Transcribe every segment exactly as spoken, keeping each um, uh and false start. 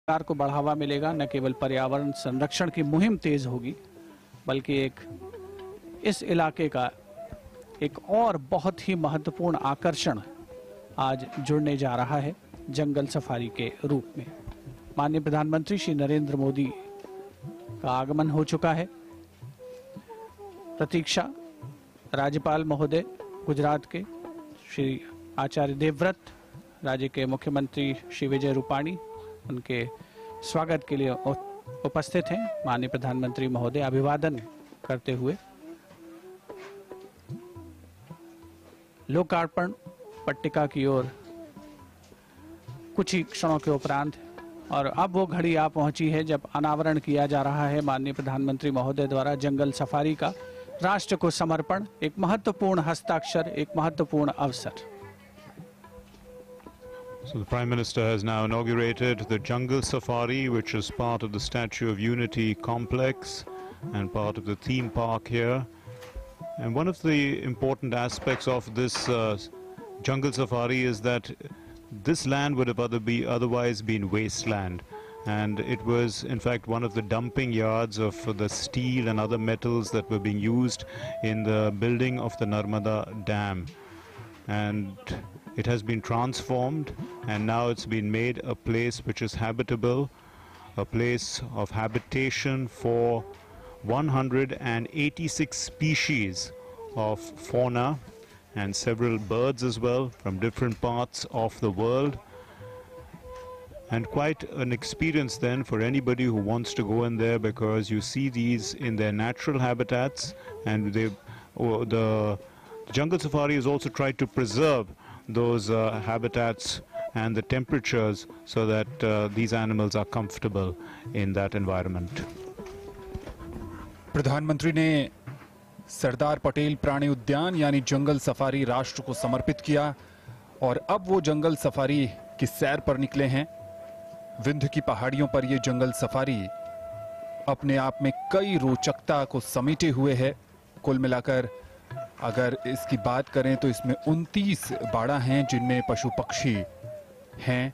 सरकार को बढ़ावा मिलेगा। न केवल पर्यावरण संरक्षण की मुहिम तेज होगी, बल्कि एक इस इलाके का एक और बहुत ही महत्वपूर्ण आकर्षण आज जुड़ने जा रहा है जंगल सफारी के रूप में। माननीय प्रधानमंत्री श्री नरेंद्र मोदी का आगमन हो चुका है। प्रतीक्षा राज्यपाल महोदय गुजरात के श्री आचार्य देवव्रत, राज्य के मुख्यमंत्री श्री विजय रूपाणी उनके स्वागत के लिए उपस्थित हैं। माननीय प्रधानमंत्री महोदय अभिवादन करते हुए लोकार्पण पट्टिका की ओर कुछ ही क्षणों के उपरांत, और अब वो घड़ी आ पहुंची है जब अनावरण किया जा रहा है माननीय प्रधानमंत्री महोदय द्वारा जंगल सफारी का। राष्ट्र को समर्पण, एक महत्वपूर्ण हस्ताक्षर, एक महत्वपूर्ण अवसर। So the Prime Minister has now inaugurated the Jungle Safari, which is part of the Statue of Unity complex and part of the theme park here. And one of the important aspects of this uh, Jungle Safari is that this land would have other be otherwise been wasteland. And it was in fact one of the dumping yards of the steel and other metals that were being used in the building of the Narmada Dam. And it has been transformed, and now it's been made a place which is habitable, a place of habitation for one hundred eighty-six species of fauna and several birds as well from different parts of the world. And quite an experience then for anybody who wants to go in there, because you see these in their natural habitats, and they, oh, the Jungle Safari has also tried to preserve those uh, habitats and the temperatures so that uh, these animals are comfortable in that environment. प्रधानमंत्री ने सरदार पटेल प्राणी उद्यान यानी जंगल safari राष्ट्र को समर्पित किया, और अब वो जंगल सफारी की सैर पर निकले हैं। विंध्य की पहाड़ियों पर ये जंगल सफारी अपने आप में कई रोचकता को समेटे हुए है। कुल मिलाकर अगर इसकी बात करें तो इसमें उनतीस बाड़ा हैं जिनमें पशु पक्षी हैं।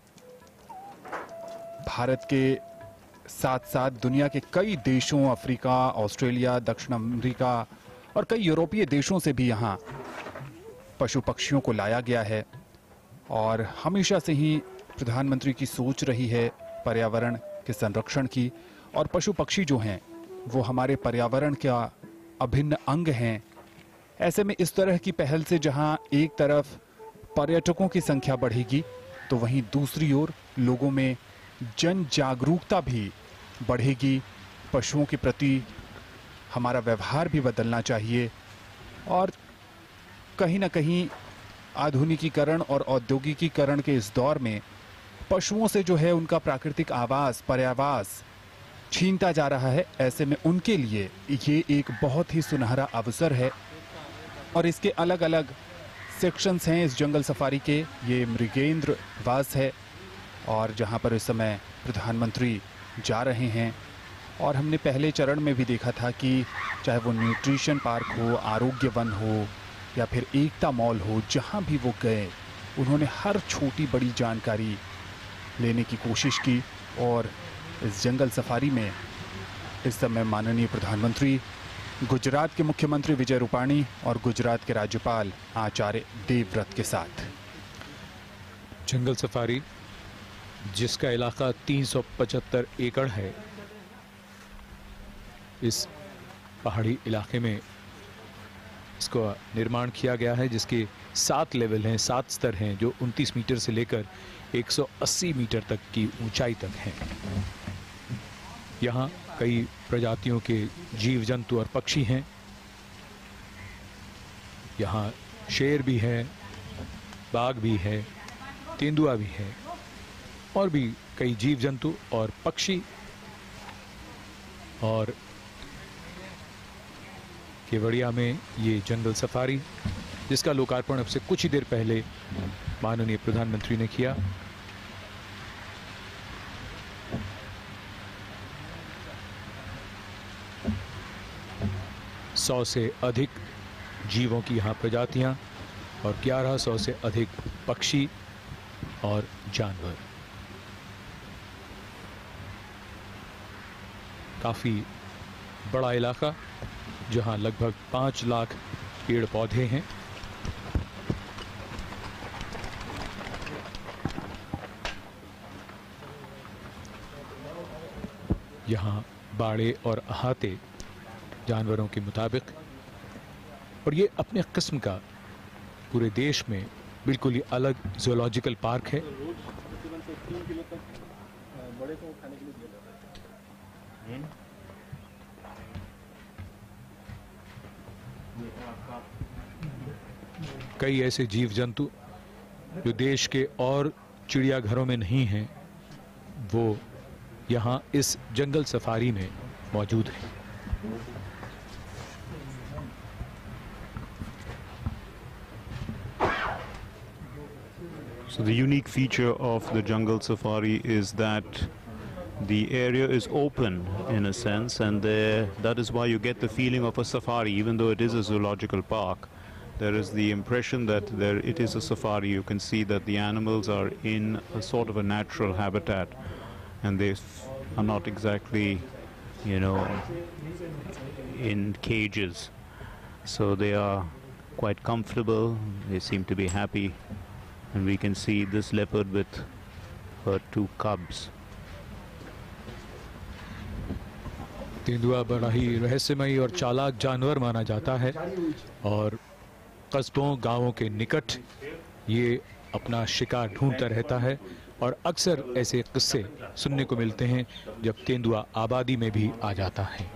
भारत के साथ साथ दुनिया के कई देशों, अफ्रीका, ऑस्ट्रेलिया, दक्षिण अमेरिका और कई यूरोपीय देशों से भी यहाँ पशु पक्षियों को लाया गया है। और हमेशा से ही प्रधानमंत्री की सोच रही है पर्यावरण के संरक्षण की, और पशु पक्षी जो हैं वो हमारे पर्यावरण का अभिन्न अंग हैं। ऐसे में इस तरह की पहल से जहां एक तरफ पर्यटकों की संख्या बढ़ेगी, तो वहीं दूसरी ओर लोगों में जन जागरूकता भी बढ़ेगी। पशुओं के प्रति हमारा व्यवहार भी बदलना चाहिए, और कहीं ना कहीं आधुनिकीकरण और औद्योगिकीकरण के इस दौर में पशुओं से जो है उनका प्राकृतिक आवास, पर्यावास छीनता जा रहा है। ऐसे में उनके लिए ये एक बहुत ही सुनहरा अवसर है, और इसके अलग अलग सेक्शंस हैं इस जंगल सफारी के। ये मृगेंद्र वास है, और जहां पर इस समय प्रधानमंत्री जा रहे हैं। और हमने पहले चरण में भी देखा था कि चाहे वो न्यूट्रिशन पार्क हो, आरोग्य वन हो या फिर एकता मॉल हो, जहां भी वो गए उन्होंने हर छोटी बड़ी जानकारी लेने की कोशिश की। और इस जंगल सफारी में इस समय माननीय प्रधानमंत्री, गुजरात के मुख्यमंत्री विजय रूपाणी और गुजरात के राज्यपाल आचार्य देवव्रत के साथ। जंगल सफारी जिसका इलाका तीन सौ पचहत्तर एकड़ है, इस पहाड़ी इलाके में इसको निर्माण किया गया है, जिसके सात लेवल हैं, सात स्तर हैं, जो उनतीस मीटर से लेकर एक सौ अस्सी मीटर तक की ऊंचाई तक हैं। यहाँ कई प्रजातियों के जीव जंतु और पक्षी हैं। यहाँ शेर भी है, बाघ भी है, तेंदुआ भी है, और भी कई जीव जंतु और पक्षी। और केवड़िया में ये जंगल सफारी, जिसका लोकार्पण अब से कुछ ही देर पहले माननीय प्रधानमंत्री ने किया। सौ से अधिक जीवों की यहाँ प्रजातियां और ग्यारह सौ से अधिक पक्षी और जानवर। काफ़ी बड़ा इलाका जहां लगभग पाँच लाख पेड़ पौधे हैं। यहाँ बाड़े और अहाते जानवरों के मुताबिक, और ये अपने किस्म का पूरे देश में बिल्कुल ही अलग ज़ूलॉजिकल पार्क है। कई ऐसे जीव जंतु जो देश के और चिड़ियाघरों में नहीं हैं, वो यहाँ इस जंगल सफारी में मौजूद है। So the unique feature of the jungle safari is that the area is open in a sense, and there, that is why you get the feeling of a safari. Even though it is a zoological park, there is the impression that there it is a safari. You can see that the animals are in a sort of a natural habitat, and they are not exactly, you know, in cages. So they are quite comfortable. They seem to be happy. And we can see this leopard with her two cubs. तेंदुआ बड़ा ही रहस्यमयी और चालाक जानवर माना जाता है, और कस्बों गांवों के निकट ये अपना शिकार ढूंढता रहता है, और अक्सर ऐसे किस्से सुनने को मिलते हैं जब तेंदुआ आबादी में भी आ जाता है।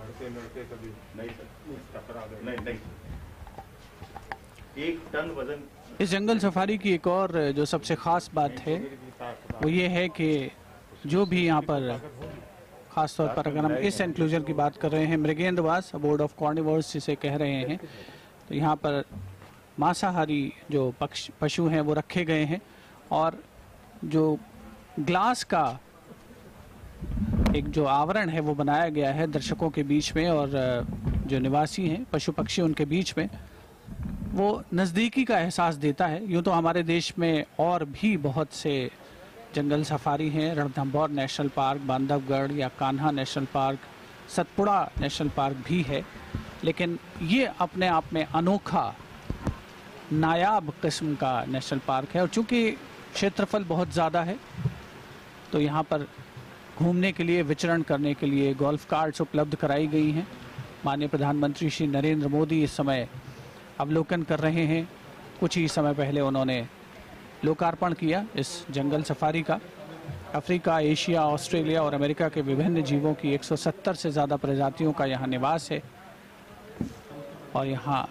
एक टन वजन। इस जंगल सफारी की एक और जो सबसे ख़ास बात है वो ये है कि जो भी यहाँ पर ख़ास तौर पर अगर हम इस एंक्लोजर की बात कर रहे हैं, मृगेंद्रवास बोर्ड ऑफ कार्निवोर्स जिसे कह रहे हैं, तो यहाँ पर मांसाहारी जो पक्ष पशु हैं वो रखे गए हैं, और जो ग्लास का एक जो आवरण है वो बनाया गया है दर्शकों के बीच में, और जो निवासी हैं पशु पक्षी उनके बीच में, वो नज़दीकी का एहसास देता है। यूँ तो हमारे देश में और भी बहुत से जंगल सफारी हैं, रणथंभौर नेशनल पार्क, बांधवगढ़ या Kanha national park, Satpura national park भी है, लेकिन ये अपने आप में अनोखा नायाब किस्म का नेशनल पार्क है। और चूँकि क्षेत्रफल बहुत ज़्यादा है, तो यहाँ पर घूमने के लिए, विचरण करने के लिए गोल्फ कार्ट्स उपलब्ध कराई गई हैं। माननीय प्रधानमंत्री श्री नरेंद्र मोदी इस समय अवलोकन कर रहे हैं। कुछ ही समय पहले उन्होंने लोकार्पण किया इस जंगल सफारी का। अफ्रीका, एशिया, ऑस्ट्रेलिया और अमेरिका के विभिन्न जीवों की एक सौ सत्तर से ज़्यादा प्रजातियों का यहाँ निवास है। और यहाँ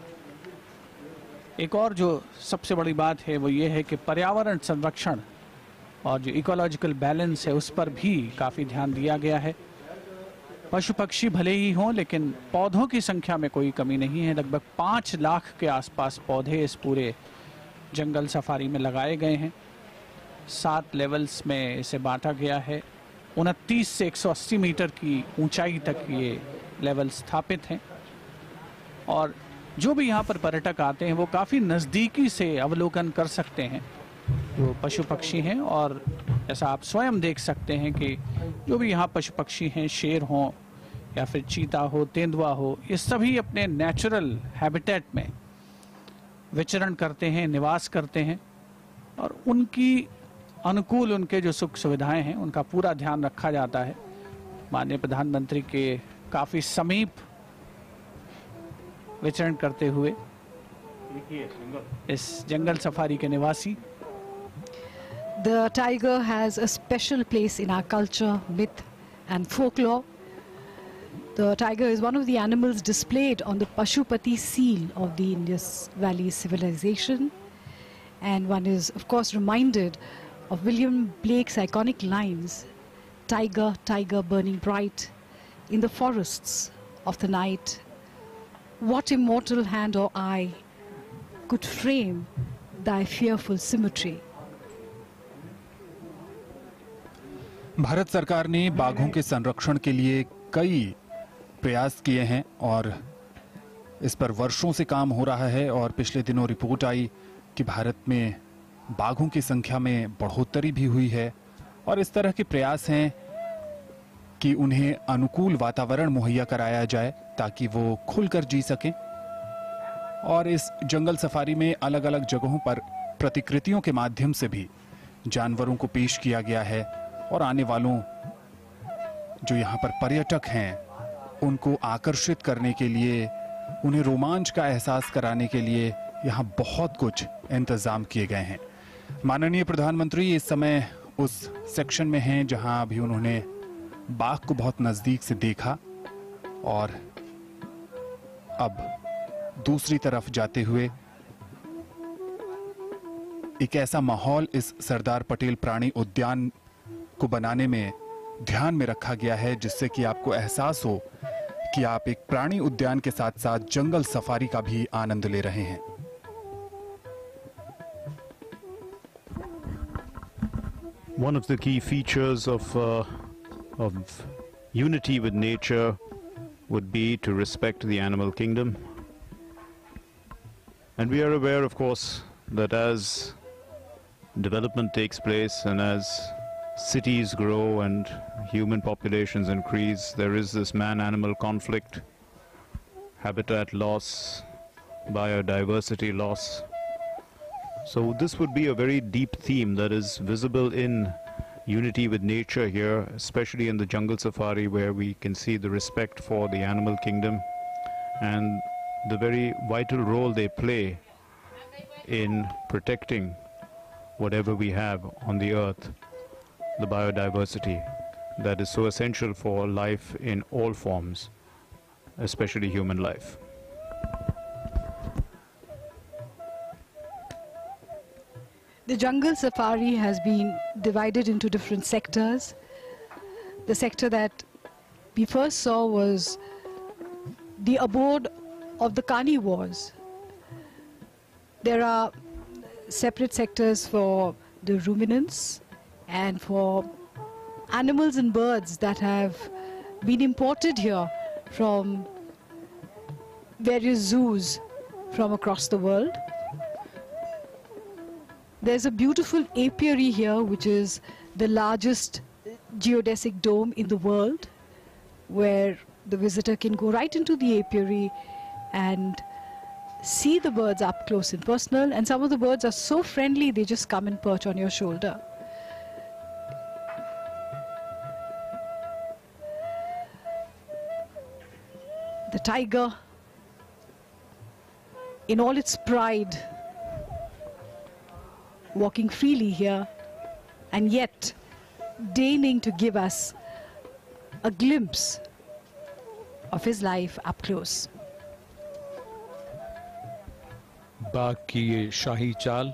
एक और जो सबसे बड़ी बात है वो ये है कि पर्यावरण संरक्षण और जो इकोलॉजिकल बैलेंस है उस पर भी काफ़ी ध्यान दिया गया है। पशु पक्षी भले ही हों, लेकिन पौधों की संख्या में कोई कमी नहीं है। लगभग पाँच लाख के आसपास पौधे इस पूरे जंगल सफारी में लगाए गए हैं। सात लेवल्स में इसे बांटा गया है। उनतीस से एक सौ अस्सी मीटर की ऊंचाई तक ये लेवल स्थापित हैं, और जो भी यहाँ पर पर्यटक आते हैं वो काफ़ी नज़दीकी से अवलोकन कर सकते हैं जो पशु पक्षी हैं। और ऐसा आप स्वयं देख सकते हैं कि जो भी यहाँ पशु पक्षी हैं, शेर हों या फिर चीता हो, तेंदुआ हो, ये सभी अपने नेचुरल हैबिटेट में विचरण करते हैं, निवास करते हैं, और उनकी अनुकूल उनके जो सुख सुविधाएं हैं उनका पूरा ध्यान रखा जाता है। माननीय प्रधानमंत्री के काफ़ी समीप विचरण करते हुए इस जंगल सफारी के निवासी। The tiger has a special place in our culture, myth and folklore. The tiger is one of the animals displayed on the Pashupati seal of the Indus Valley civilization. And one is, of course, reminded of William Blake's iconic lines, "Tiger, tiger burning bright in the forests of the night. What immortal hand or eye could frame thy fearful symmetry?" Bharat सरकार ने बाघों के संरक्षण के लिए कई प्रयास किए हैं और इस पर वर्षों से काम हो रहा है। और पिछले दिनों रिपोर्ट आई कि भारत में बाघों की संख्या में बढ़ोतरी भी हुई है। और इस तरह के प्रयास हैं कि उन्हें अनुकूल वातावरण मुहैया कराया जाए ताकि वो खुलकर जी सकें। और इस जंगल सफारी में अलग अलग जगहों पर प्रतिकृतियों के माध्यम से भी जानवरों को पेश किया गया है और आने वालों जो यहाँ पर पर्यटक हैं उनको आकर्षित करने के लिए, उन्हें रोमांच का एहसास कराने के लिए यहाँ बहुत कुछ इंतजाम किए गए हैं। माननीय प्रधानमंत्री इस समय उस सेक्शन में हैं जहाँ अभी उन्होंने बाघ को बहुत नजदीक से देखा और अब दूसरी तरफ जाते हुए एक ऐसा माहौल इस सरदार पटेल प्राणी उद्यान को बनाने में ध्यान में रखा गया है जिससे कि आपको एहसास हो कि आप एक प्राणी उद्यान के साथ साथ जंगल सफारी का भी आनंद ले रहे हैं। One of the key features of uh, of unity with nature would be to respect the animal kingdom. And we are aware, of course, that as development takes place and as cities grow and human populations increase, there is this man-animal conflict, habitat loss, biodiversity loss. So this would be a very deep theme that is visible in unity with nature here, especially in the jungle safari, where we can see the respect for the animal kingdom and the very vital role they play in protecting whatever we have on the earth, the biodiversity that is so essential for life in all forms, especially human life. The jungle safari has been divided into different sectors. The sector that we first saw was the abode of the carnivores. There are separate sectors for the ruminants and for animals and birds that have been imported here from various zoos from across the world. There's a beautiful apiary here, which is the largest geodesic dome in the world, where the visitor can go right into the apiary and see the birds up close and personal. And some of the birds are so friendly, they just come and perch on your shoulder. The tiger, in all its pride, walking freely here, and yet deigning to give us a glimpse of his life up close. बाघ की ये शाही चाल,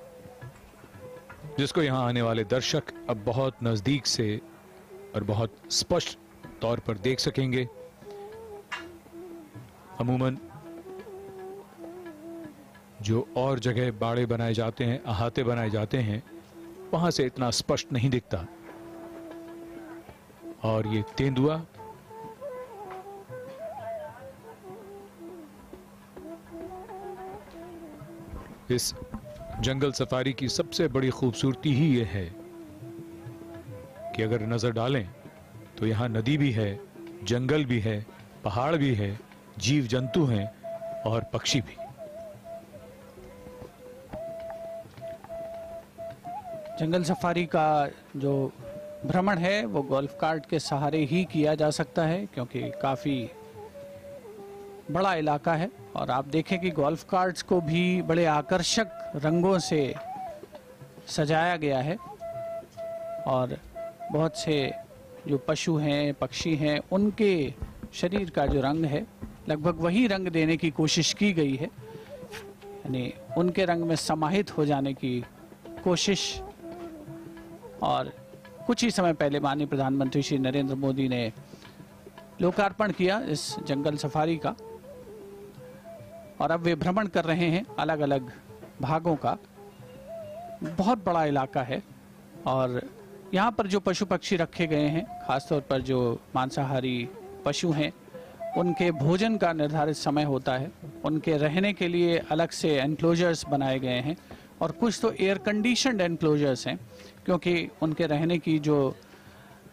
जिसको यहाँ आने वाले दर्शक अब बहुत नजदीक से और बहुत स्पष्ट तौर पर देख सकेंगे। अमूमन जो और जगह बाड़े बनाए जाते हैं, अहाते बनाए जाते हैं, वहां से इतना स्पष्ट नहीं दिखता। और ये तेंदुआ इस जंगल सफारी की सबसे बड़ी खूबसूरती ही ये है कि अगर नजर डालें तो यहाँ नदी भी है, जंगल भी है, पहाड़ भी है, जीव जंतु हैं और पक्षी भी। जंगल सफारी का जो भ्रमण है वो गोल्फ कार्ट के सहारे ही किया जा सकता है, क्योंकि काफ़ी बड़ा इलाका है। और आप देखें कि गोल्फ कार्ट्स को भी बड़े आकर्षक रंगों से सजाया गया है और बहुत से जो पशु हैं, पक्षी हैं, उनके शरीर का जो रंग है लगभग वही रंग देने की कोशिश की गई है, यानी उनके रंग में समाहित हो जाने की कोशिश। और कुछ ही समय पहले माननीय प्रधानमंत्री श्री नरेंद्र मोदी ने लोकार्पण किया इस जंगल सफारी का और अब वे भ्रमण कर रहे हैं अलग अलग भागों का। बहुत बड़ा इलाका है और यहाँ पर जो पशु पक्षी रखे गए हैं, खासतौर पर जो मांसाहारी पशु हैं, उनके भोजन का निर्धारित समय होता है। उनके रहने के लिए अलग से एनक्लोजर्स बनाए गए हैं और कुछ तो एयर कंडीशनड एनक्लोजर्स हैं, क्योंकि उनके रहने की जो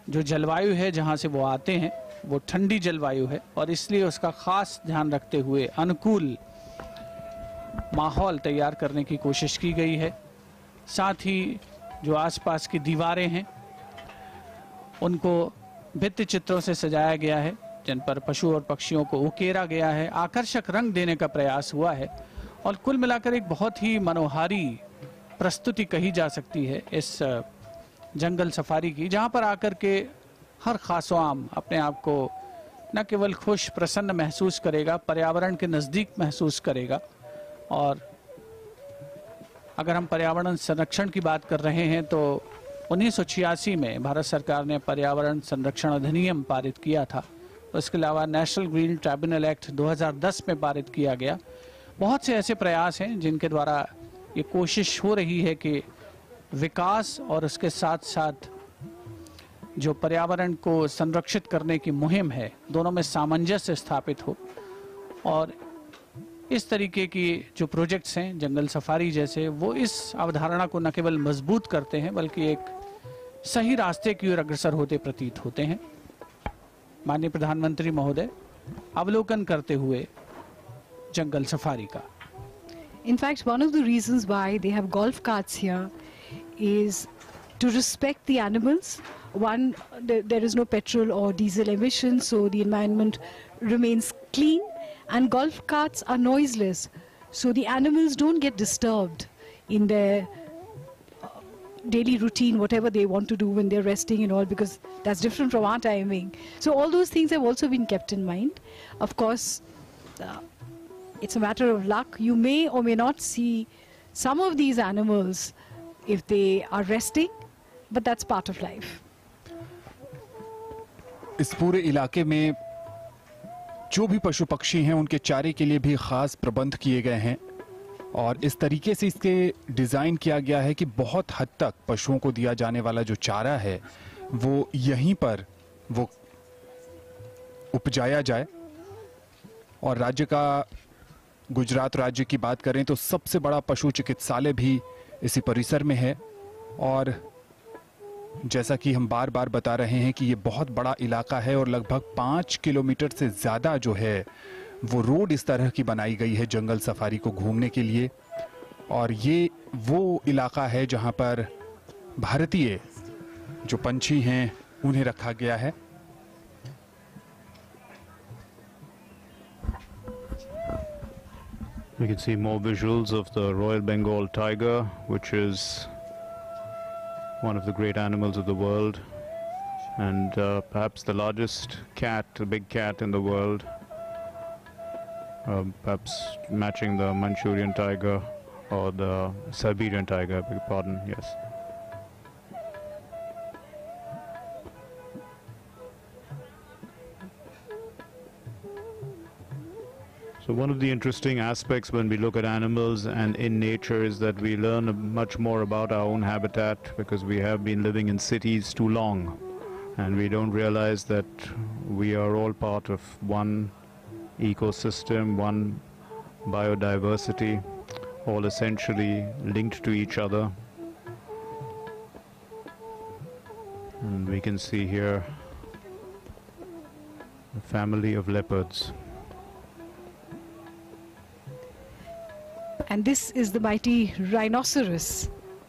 जो जलवायु है जहाँ से वो आते हैं वो ठंडी जलवायु है और इसलिए उसका खास ध्यान रखते हुए अनुकूल माहौल तैयार करने की कोशिश की गई है। साथ ही जो आसपास की दीवारें हैं उनको भित्ति चित्रों से सजाया गया है जिन पर पशु और पक्षियों को उकेरा गया है, आकर्षक रंग देने का प्रयास हुआ है और कुल मिलाकर एक बहुत ही मनोहारी प्रस्तुति कही जा सकती है इस जंगल सफारी की, जहां पर आकर के हर खासो आम अपने आप को न केवल खुश प्रसन्न महसूस करेगा, पर्यावरण के नज़दीक महसूस करेगा। और अगर हम पर्यावरण संरक्षण की बात कर रहे हैं तो उन्नीस सौ छियासी में भारत सरकार ने पर्यावरण संरक्षण अधिनियम पारित किया था। उसके अलावा नेशनल ग्रीन ट्रिब्यूनल एक्ट दो हज़ार दस में पारित किया गया। बहुत से ऐसे प्रयास हैं जिनके द्वारा ये कोशिश हो रही है कि विकास और उसके साथ साथ जो पर्यावरण को संरक्षित करने की मुहिम है दोनों में सामंजस्य स्थापित हो। और इस तरीके की जो प्रोजेक्ट्स हैं जंगल सफारी जैसे, वो इस अवधारणा को न केवल मजबूत करते हैं बल्कि एक सही रास्ते की ओर अग्रसर होते प्रतीत होते हैं। माननीय प्रधानमंत्री महोदय अवलोकन करते हुए जंगल सफारी का। In fact, one of the reasons why they have golf carts here is to respect the animals. One, there, there is no petrol or diesel emissions, so the environment remains clean, and golf carts are noiseless, so the animals don't get disturbed in their uh, daily routine, whatever they want to do when they're resting and all, because that's different from our timing. So all those things have also been kept in mind. Of course, uh, it's a matter of luck. You may or may not see some of these animals if they are resting, but that's part of life. इस पूरे इलाके में जो भी पशु पक्षी हैं उनके चारे के लिए भी खास प्रबंध किए गए हैं और इस तरीके से इसके डिज़ाइन किया गया है कि बहुत हद तक पशुओं को दिया जाने वाला जो चारा है वो यहीं पर वो उपजाया जाए। और राज्य का, गुजरात राज्य की बात करें तो सबसे बड़ा पशु चिकित्सालय भी इसी परिसर में है। और जैसा कि हम बार बार बता रहे हैं कि ये बहुत बड़ा इलाका है और लगभग पाँच किलोमीटर से ज़्यादा जो है वो रोड इस तरह की बनाई गई है जंगल सफारी को घूमने के लिए। और ये वो इलाका है जहां पर भारतीय जो पंछी हैं उन्हें रखा गया है। You can see more visuals of the Royal Bengal tiger, which is one of the great animals of the world and uh, perhaps the largest cat, a big cat in the world, uh, perhaps matching the Manchurian tiger or the Siberian tiger, I beg your pardon, yes. So one of the interesting aspects when we look at animals and in nature is that we learn much more about our own habitat, because we have been living in cities too long and we don't realize that we are all part of one ecosystem, one biodiversity, all essentially linked to each other. And we can see here a family of leopards. And this is the mighty rhinoceros.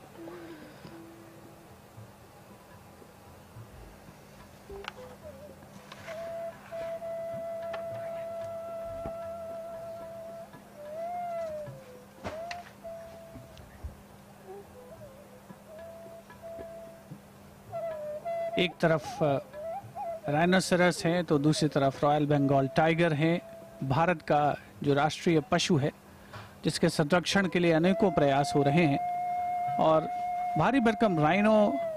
एक तरफ rhinoceros है तो दूसरी तरफ royal Bengal tiger है। भारत का जो राष्ट्रीय पशु है जिसके संरक्षण के लिए अनेकों प्रयास हो रहे हैं और भारी भरकम rhino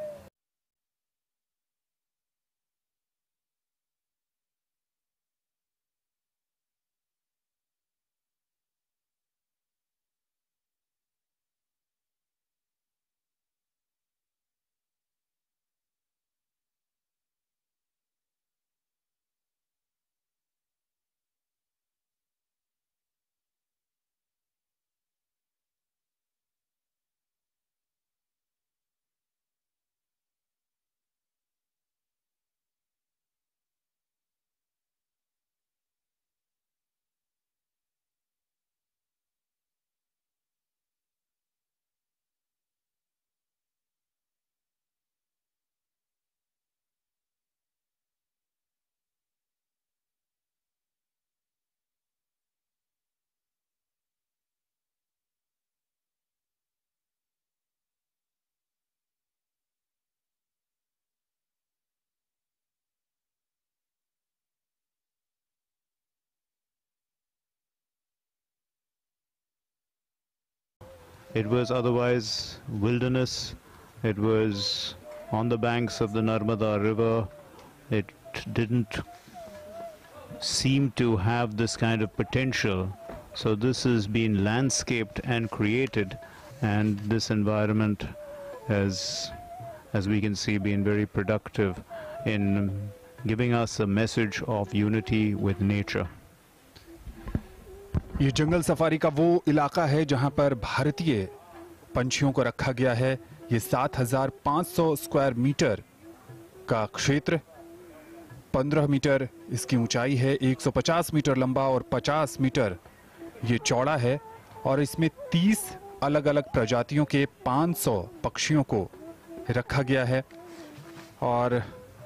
It was otherwise wilderness. It was on the banks of the Narmada River. It didn't seem to have this kind of potential. So this has been landscaped and created, and this environment has, as we can see, been very productive in giving us a message of unity with nature. ये जंगल safari का वो इलाका है जहां पर भारतीय पंछियों को रखा गया है। ये सात हजार पाँच सौ स्क्वायर मीटर का क्षेत्र, पंद्रह मीटर इसकी ऊंचाई है, एक सौ पचास मीटर लंबा और पचास मीटर ये चौड़ा है, और इसमें तीस अलग अलग प्रजातियों के पाँच सौ पक्षियों को रखा गया है। और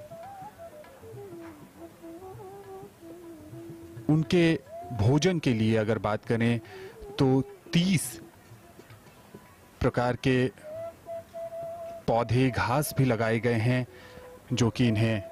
उनके भोजन के लिए अगर बात करें तो तीस प्रकार के पौधे, घास भी लगाए गए हैं जो कि इन्हें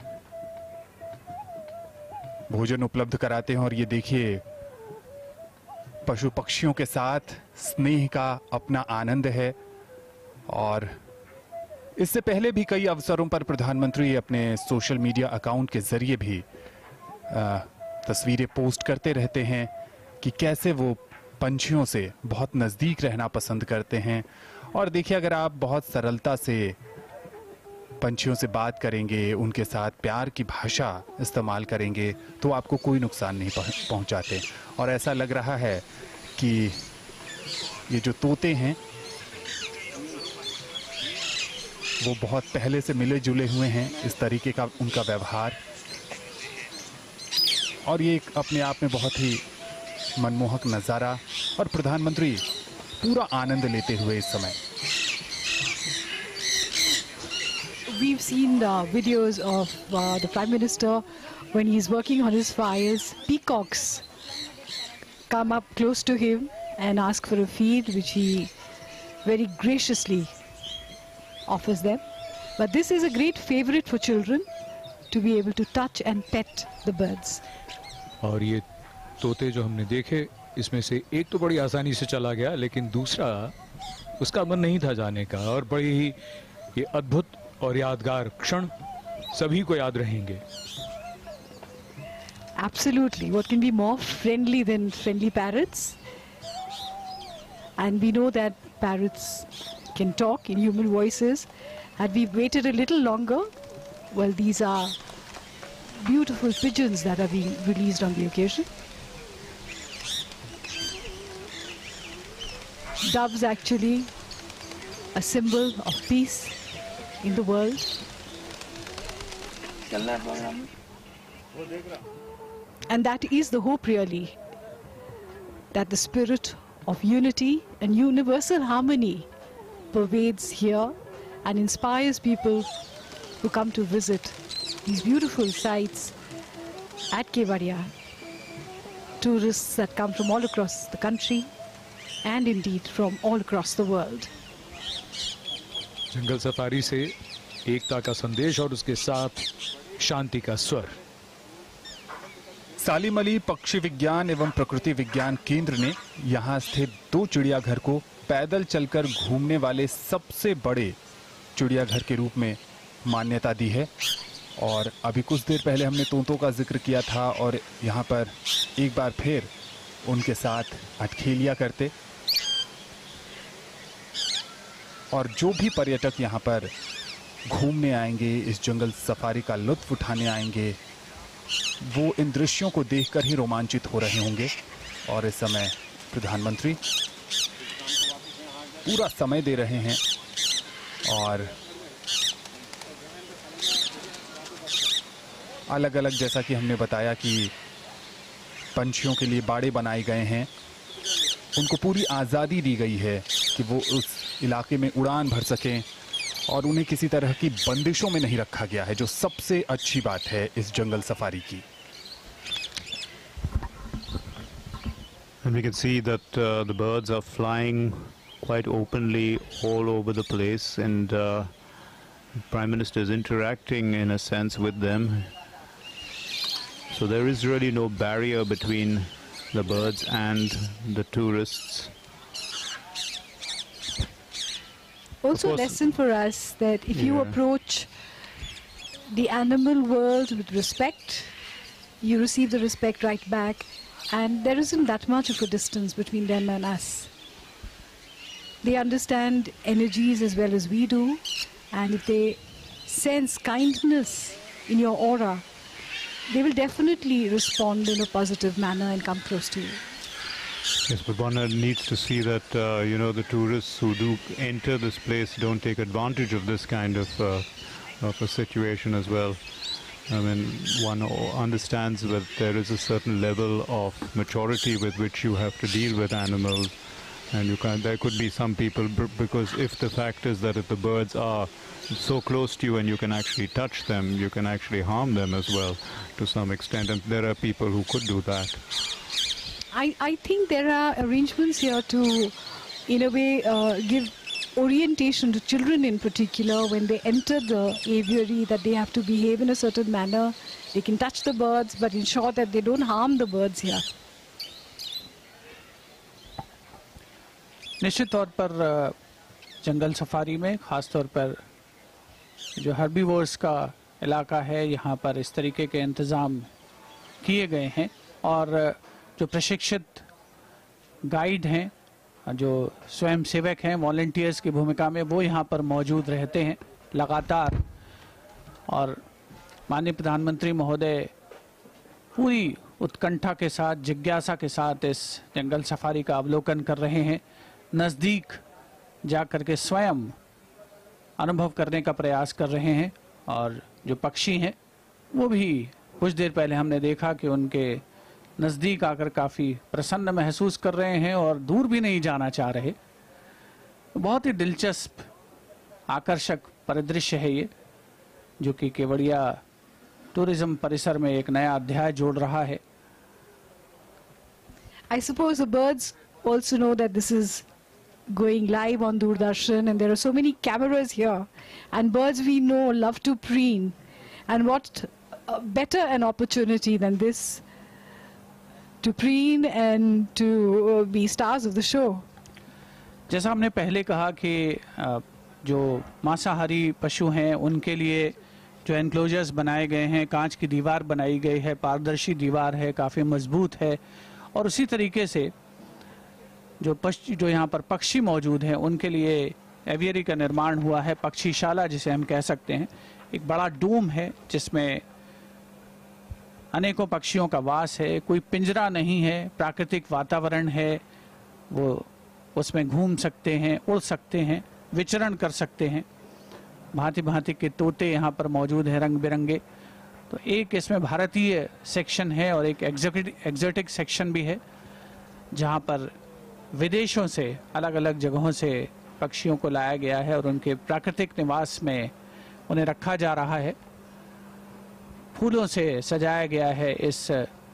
भोजन उपलब्ध कराते हैं। और ये देखिए, पशु पक्षियों के साथ स्नेह का अपना आनंद है। और इससे पहले भी कई अवसरों पर प्रधानमंत्री अपने सोशल मीडिया अकाउंट के जरिए भी आ, तस्वीरें पोस्ट करते रहते हैं कि कैसे वो पंछियों से बहुत नज़दीक रहना पसंद करते हैं। और देखिए, अगर आप बहुत सरलता से पंछियों से बात करेंगे, उनके साथ प्यार की भाषा इस्तेमाल करेंगे, तो आपको कोई नुकसान नहीं पहुंचाते। और ऐसा लग रहा है कि ये जो तोते हैं वो बहुत पहले से मिले जुले हुए हैं, इस तरीके का उनका व्यवहार। और ये एक अपने आप में बहुत ही मनमोहक नज़ारा, और प्रधानमंत्री पूरा आनंद लेते हुए इस समय। We've seen the videos of uh, the Prime Minister when he's working on his files. Peacocks come up close to him and ask for a feed, which he very graciously offers them. But this is a great favorite for children, to be able to touch and pet the birds. और ये तोते जो हमने देखे, इसमें से एक तो बड़ी आसानी से चला गया, लेकिन दूसरा उसका मन नहीं था जाने का, और बड़ी ही ये अद्भुत और यादगार क्षण सभी को याद रहेंगे। Absolutely. What can be more friendly than friendly parrots? And we know that parrots can talk in human voices. Had we waited a little longer, well, these are beautiful pigeons that are being released on the occasion. Doves, actually a symbol of peace in the world. And that is the hope, really, that the spirit of unity and universal harmony pervades here and inspires people who come to visit these beautiful sites at Kevadia. Tourists that come from all across the country and indeed from all across the world. जंगल safari से एकता का संदेश और उसके साथ शांति का स्वर। सालिम अली पक्षी विज्ञान एवं प्रकृति विज्ञान केंद्र ने यहाँ स्थित दो चिड़ियाघर को पैदल चलकर घूमने वाले सबसे बड़े चिड़ियाघर के रूप में मान्यता दी है। और अभी कुछ देर पहले हमने तोतों का जिक्र किया था, और यहाँ पर एक बार फिर उनके साथ अटखेलियाँ करते। और जो भी पर्यटक यहाँ पर घूमने आएंगे, इस जंगल सफारी का लुत्फ उठाने आएंगे, वो इन दृश्यों को देखकर ही रोमांचित हो रहे होंगे। और इस समय प्रधानमंत्री पूरा समय दे रहे हैं, और अलग अलग, जैसा कि हमने बताया कि पंछियों के लिए बाड़े बनाए गए हैं, उनको पूरी आज़ादी दी गई है कि वो उस इलाके में उड़ान भर सकें, और उन्हें किसी तरह की बंदिशों में नहीं रखा गया है, जो सबसे अच्छी बात है इस जंगल सफारी की। And we can see that uh, the birds are flying quite openly all over the place, and uh, Prime Minister is interacting in a sense with them. So there is really no barrier between the birds and the tourists. also a course- lesson for us that if you Yeah. approach the animal world with respect, you receive the respect right back, and there isn't that much of a distance between them and us. They understand energies as well as we do, and if they sense kindness in your aura, they will definitely respond in a positive manner and come close to you. Yes, but one uh, needs to see that, uh, you know, the tourists who do enter this place don't take advantage of this kind of, uh, of a situation as well. I mean, one o- understands that there is a certain level of maturity with which you have to deal with animals. And you can, there could be some people, b- because if the fact is that if the birds are so close to you and you can actually touch them, you can actually harm them as well to some extent. And there are people who could do that. I, I think there are arrangements here to, in a way, uh, give orientation to children in particular when they enter the aviary, that they have to behave in a certain manner. They can touch the birds, but ensure that they don't harm the birds here. निश्चित तौर पर अ, जंगल safari में ख़ास तौर पर जो herbivores का इलाका है, यहाँ पर इस तरीके के इंतज़ाम किए गए हैं और अ, जो प्रशिक्षित गाइड हैं, जो स्वयं सेवक हैं, वॉलंटियर्स की भूमिका में, वो यहाँ पर मौजूद रहते हैं लगातार। और माननीय प्रधानमंत्री महोदय पूरी उत्कंठा के साथ, जिज्ञासा के साथ इस जंगल सफारी का अवलोकन कर रहे हैं, नज़दीक जा कर के स्वयं अनुभव करने का प्रयास कर रहे हैं। और जो पक्षी हैं वो भी कुछ देर पहले हमने देखा कि उनके नज़दीक आकर काफ़ी प्रसन्न महसूस कर रहे हैं और दूर भी नहीं जाना चाह रहे। बहुत ही दिलचस्प, आकर्षक परिदृश्य है ये, जो कि केवड़िया टूरिज्म परिसर में एक नया अध्याय जोड़ रहा है। I suppose the birds also know that this is going live on Doordarshan, and there are so many cameras here, and birds we know love to preen, and what uh, better an opportunity than this to preen and to uh, be stars of the show. जैसा हमने पहले कहा कि अ, जो मांसाहारी पशु हैं उनके लिए जो एनक्लोजर्स बनाए गए हैं, कांच की दीवार बनाई गई है, पारदर्शी दीवार है, काफ़ी मजबूत है। और उसी तरीके से जो पक्षी जो यहाँ पर पक्षी मौजूद हैं उनके लिए एवियरी का निर्माण हुआ है, पक्षीशाला जिसे हम कह सकते हैं। एक बड़ा डोम है जिसमें अनेकों पक्षियों का वास है, कोई पिंजरा नहीं है, प्राकृतिक वातावरण है, वो उसमें घूम सकते हैं, उड़ सकते हैं, विचरण कर सकते हैं। भांति भांति के तोते यहाँ पर मौजूद हैं, रंग बिरंगे। तो एक इसमें भारतीय सेक्शन है और एक एग्जोटिक सेक्शन भी है, जहाँ पर विदेशों से, अलग अलग जगहों से पक्षियों को लाया गया है और उनके प्राकृतिक निवास में उन्हें रखा जा रहा है। फूलों से सजाया गया है इस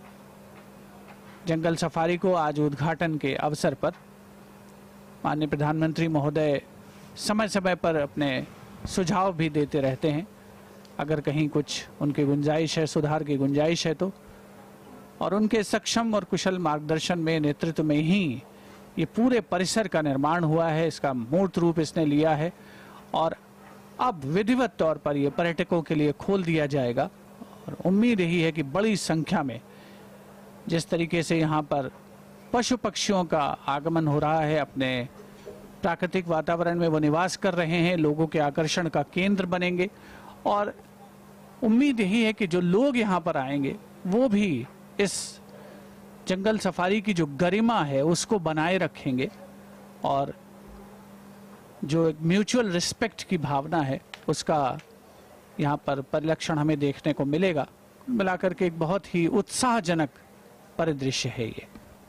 जंगल सफारी को। आज उद्घाटन के अवसर पर माननीय प्रधानमंत्री महोदय समय समय पर अपने सुझाव भी देते रहते हैं, अगर कहीं कुछ उनकी गुंजाइश है, सुधार की गुंजाइश है तो। और उनके सक्षम और कुशल मार्गदर्शन में, नेतृत्व में ही ये पूरे परिसर का निर्माण हुआ है, इसका मूर्त रूप इसने लिया है और अब विधिवत तौर पर ये पर्यटकों के लिए खोल दिया जाएगा। और उम्मीद यही है कि बड़ी संख्या में जिस तरीके से यहाँ पर पशु पक्षियों का आगमन हो रहा है, अपने प्राकृतिक वातावरण में वो निवास कर रहे हैं, लोगों के आकर्षण का केंद्र बनेंगे। और उम्मीद यही है कि जो लोग यहाँ पर आएंगे वो भी इस जंगल सफारी की जो गरिमा है उसको बनाए रखेंगे और जो एक म्यूचुअल रिस्पेक्ट की भावना है उसका यहाँ पर परिलक्षण हमें देखने को मिलेगा। मिलाकर के एक बहुत ही उत्साहजनक परिदृश्य है ये।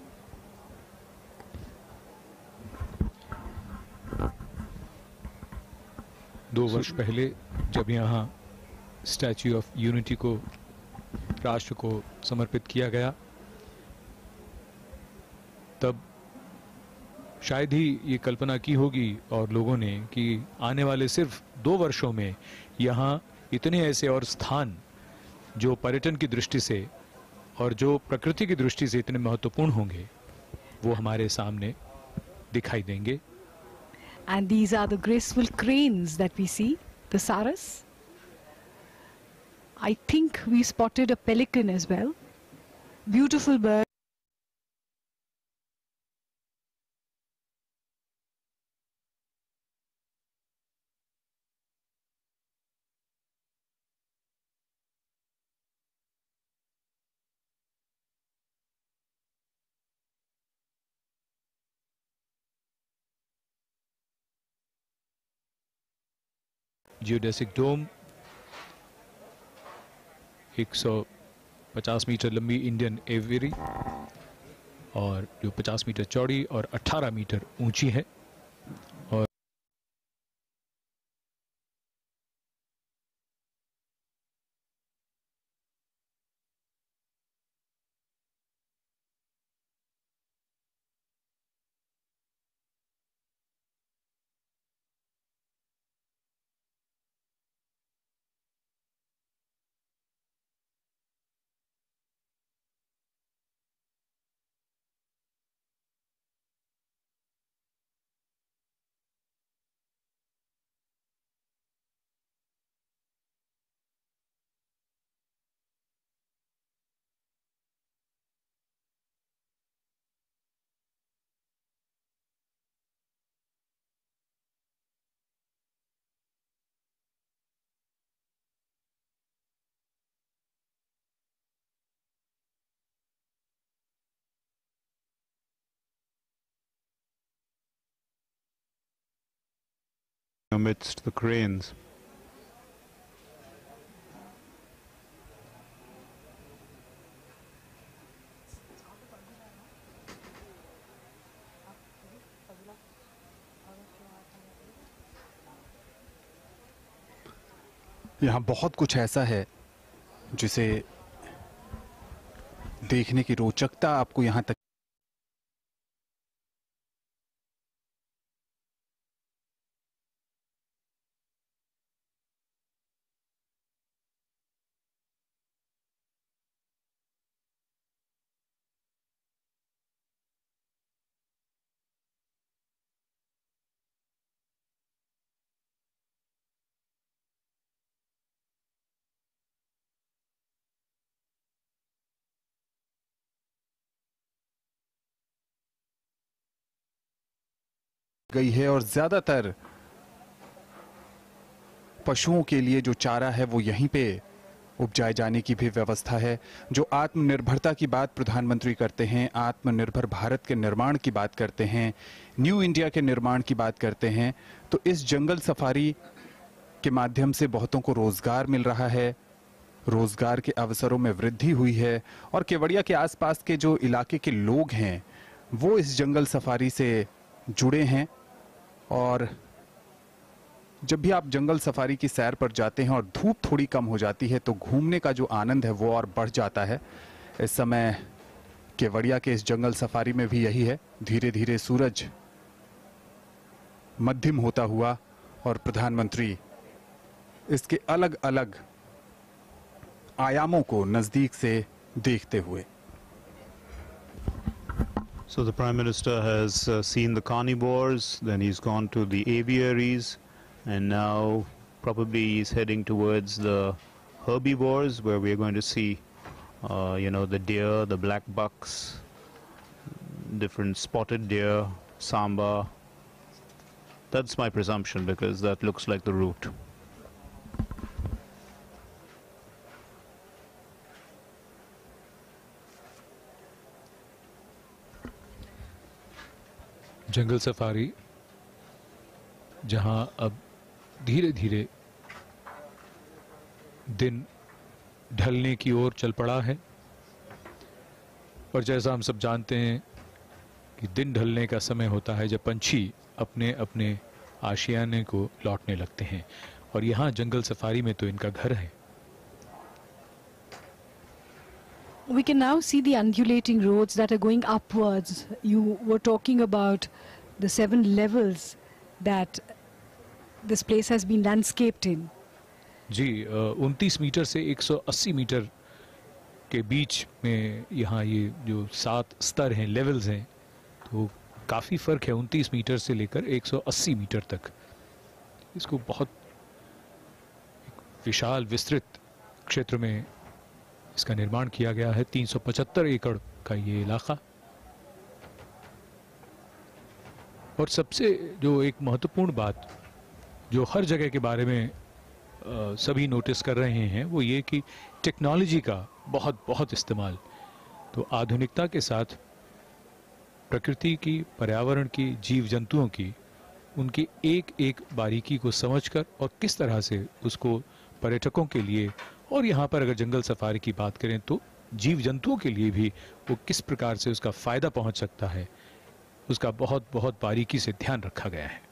दो वर्ष पहले जब यहाँ स्टैच्यू ऑफ यूनिटी को राष्ट्र को समर्पित किया गया, तब शायद ही ये कल्पना की होगी और लोगों ने कि आने वाले सिर्फ दो वर्षों में यहाँ इतने ऐसे और स्थान जो पर्यटन की दृष्टि से और जो प्रकृति की दृष्टि से इतने महत्वपूर्ण होंगे वो हमारे सामने दिखाई देंगे। And these are the graceful cranes that we see, the saras. I think we spotted a pelican as well. Beautiful bird. Geodesic dome एक सौ पचास मीटर लंबी इंडियन एवियरी और जो पचास मीटर चौड़ी और अठारह मीटर ऊंची है। और amidst the cranes. यहाँ बहुत कुछ ऐसा है जिसे देखने की रोचकता आपको यहाँ तक गई है। और ज्यादातर पशुओं के लिए जो चारा है वो यहीं पे उपजाए जाने की भी व्यवस्था है। जो आत्मनिर्भरता की बात प्रधानमंत्री करते हैं, आत्मनिर्भर भारत के निर्माण की बात करते हैं, न्यू इंडिया के निर्माण की बात करते हैं, तो इस जंगल सफारी के माध्यम से बहुतों को रोजगार मिल रहा है, रोजगार के अवसरों में वृद्धि हुई है। और केवड़िया के आसपास के जो इलाके के लोग हैं वो इस जंगल सफारी से जुड़े हैं। और जब भी आप जंगल सफारी की सैर पर जाते हैं और धूप थोड़ी कम हो जाती है तो घूमने का जो आनंद है वो और बढ़ जाता है। इस समय केवड़िया के इस जंगल सफारी में भी यही है। धीरे धीरे सूरज मध्यम होता हुआ और प्रधानमंत्री इसके अलग अलग आयामों को नजदीक से देखते हुए। So the Prime Minister has uh, seen the carnivores, then he's gone to the aviaries, and now probably he's heading towards the herbivores, where we're going to see, uh, you know, the deer, the black bucks, different spotted deer, samba. That's my presumption, because that looks like the route. जंगल safari जहां अब धीरे धीरे दिन ढलने की ओर चल पड़ा है। और जैसा हम सब जानते हैं कि दिन ढलने का समय होता है जब पंछी अपने अपने आशियाने को लौटने लगते हैं, और यहाँ जंगल सफारी में तो इनका घर है। We can now see the undulating roads that are going upwards. You were talking about the seven levels that this place has been landscaped in. जी, उनतीस मीटर से एक सौ अस्सी मीटर के बीच में यहाँ ये जो सात स्तर हैं, लेवल्स हैं, तो काफ़ी फ़र्क है उनतीस मीटर से लेकर एक सौ अस्सी मीटर तक। इसको बहुत विशाल विस्तृत क्षेत्र में इसका निर्माण किया गया है। तीन सौ पचहत्तर एकड़ का ये इलाका। और सबसे जो एक महत्वपूर्ण बात जो हर जगह के बारे में आ, सभी नोटिस कर रहे हैं वो ये कि टेक्नोलॉजी का बहुत बहुत इस्तेमाल। तो आधुनिकता के साथ प्रकृति की, पर्यावरण की, जीव जंतुओं की, उनकी एक एक बारीकी को समझकर और किस तरह से उसको पर्यटकों के लिए, और यहाँ पर अगर जंगल सफारी की बात करें तो जीव जंतुओं के लिए भी वो किस प्रकार से उसका फ़ायदा पहुँच सकता है, उसका बहुत बहुत बारीकी से ध्यान रखा गया है।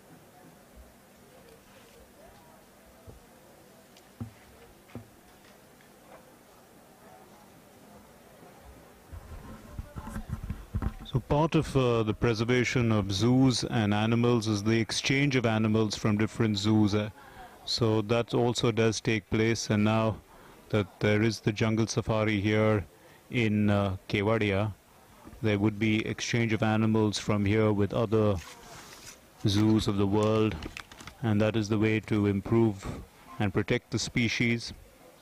So part of uh, the preservation of zoos and animals is the exchange of animals from different zoos. Uh, so that also does take place, and now that there is the jungle safari here in uh, Kevadia, there would be exchange of animals from here with other zoos of the world, and that is the way to improve and protect the species.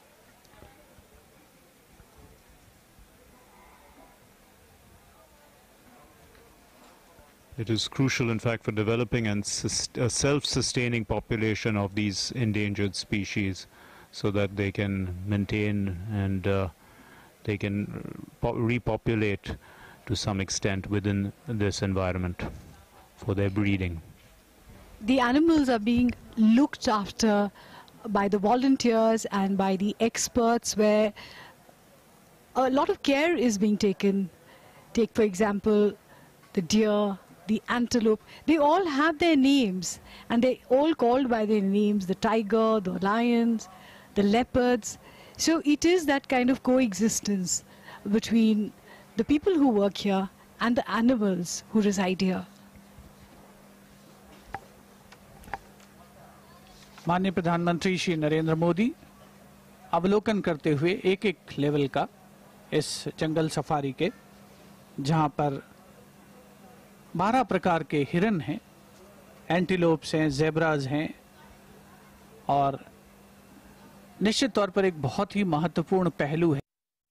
It is crucial, in fact, for developing and a self-sustaining population of these endangered species, so that they can maintain and uh, they can repopulate to some extent within this environment for their breeding. The animals are being looked after by the volunteers and by the experts, where a lot of care is being taken. Take, for example, the deer, the antelope. They all have their names, and they're all called by their names: the tiger, the lions, the leopards. So it is that kind of coexistence between the people who work here and the animals who reside here. माननीय प्रधानमंत्री श्री नरेंद्र मोदी अवलोकन करते हुए एक एक level का इस जंगल सफारी के, जहां पर बारह प्रकार के हिरन हैं, एंटीलोप्स हैं, ज़ेब्राज हैं, और निश्चित तौर पर एक बहुत ही महत्वपूर्ण पहलू है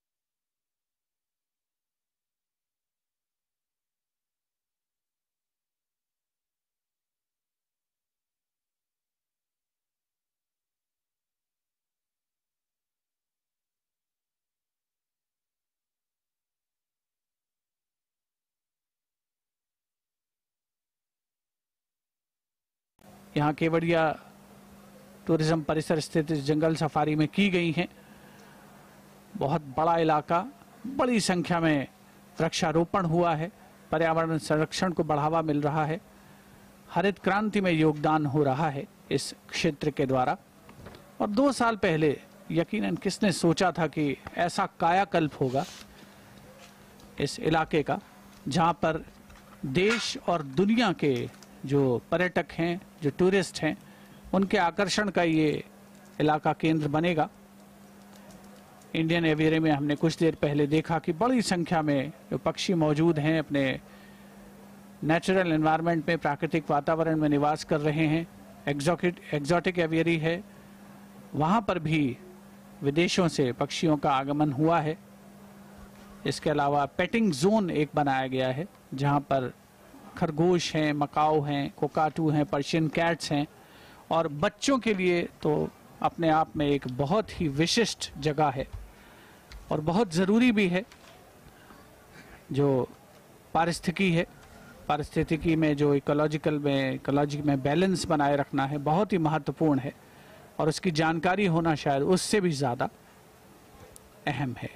यहाँ केवड़िया टूरिज्म परिसर स्थित इस जंगल सफारी में की गई हैं। बहुत बड़ा इलाका, बड़ी संख्या में वृक्षारोपण हुआ है, पर्यावरण संरक्षण को बढ़ावा मिल रहा है, हरित क्रांति में योगदान हो रहा है इस क्षेत्र के द्वारा। और दो साल पहले यकीनन किसने सोचा था कि ऐसा कायाकल्प होगा इस इलाके का, जहाँ पर देश और दुनिया के जो पर्यटक हैं, जो टूरिस्ट हैं, उनके आकर्षण का ये इलाका केंद्र बनेगा। इंडियन एवियरी में हमने कुछ देर पहले देखा कि बड़ी संख्या में जो पक्षी मौजूद हैं, अपने नेचुरल एनवायरनमेंट में, प्राकृतिक वातावरण में निवास कर रहे हैं। एक्जोटिक एक्जोटिक एवियरी है, वहाँ पर भी विदेशों से पक्षियों का आगमन हुआ है। इसके अलावा पेटिंग जोन एक बनाया गया है, जहाँ पर खरगोश हैं, मकाऊ हैं, कोकाटू हैं, पर्शियन कैट्स हैं, और बच्चों के लिए तो अपने आप में एक बहुत ही विशिष्ट जगह है और बहुत ज़रूरी भी है। जो पारिस्थितिकी है, पारिस्थितिकी में जो इकोलॉजिकल में इकोलॉजी में बैलेंस बनाए रखना है, बहुत ही महत्वपूर्ण है, और उसकी जानकारी होना शायद उससे भी ज़्यादा अहम है।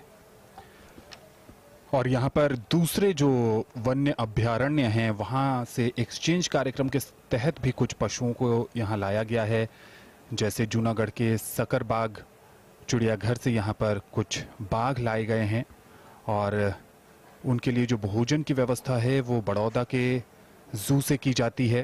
और यहाँ पर दूसरे जो वन्य अभ्यारण्य हैं, वहाँ से एक्सचेंज कार्यक्रम के तहत भी कुछ पशुओं को यहाँ लाया गया है। जैसे जूनागढ़ के सकरबाग चिड़ियाघर से यहाँ पर कुछ बाघ लाए गए हैं, और उनके लिए जो भोजन की व्यवस्था है वो बड़ौदा के जू से की जाती है।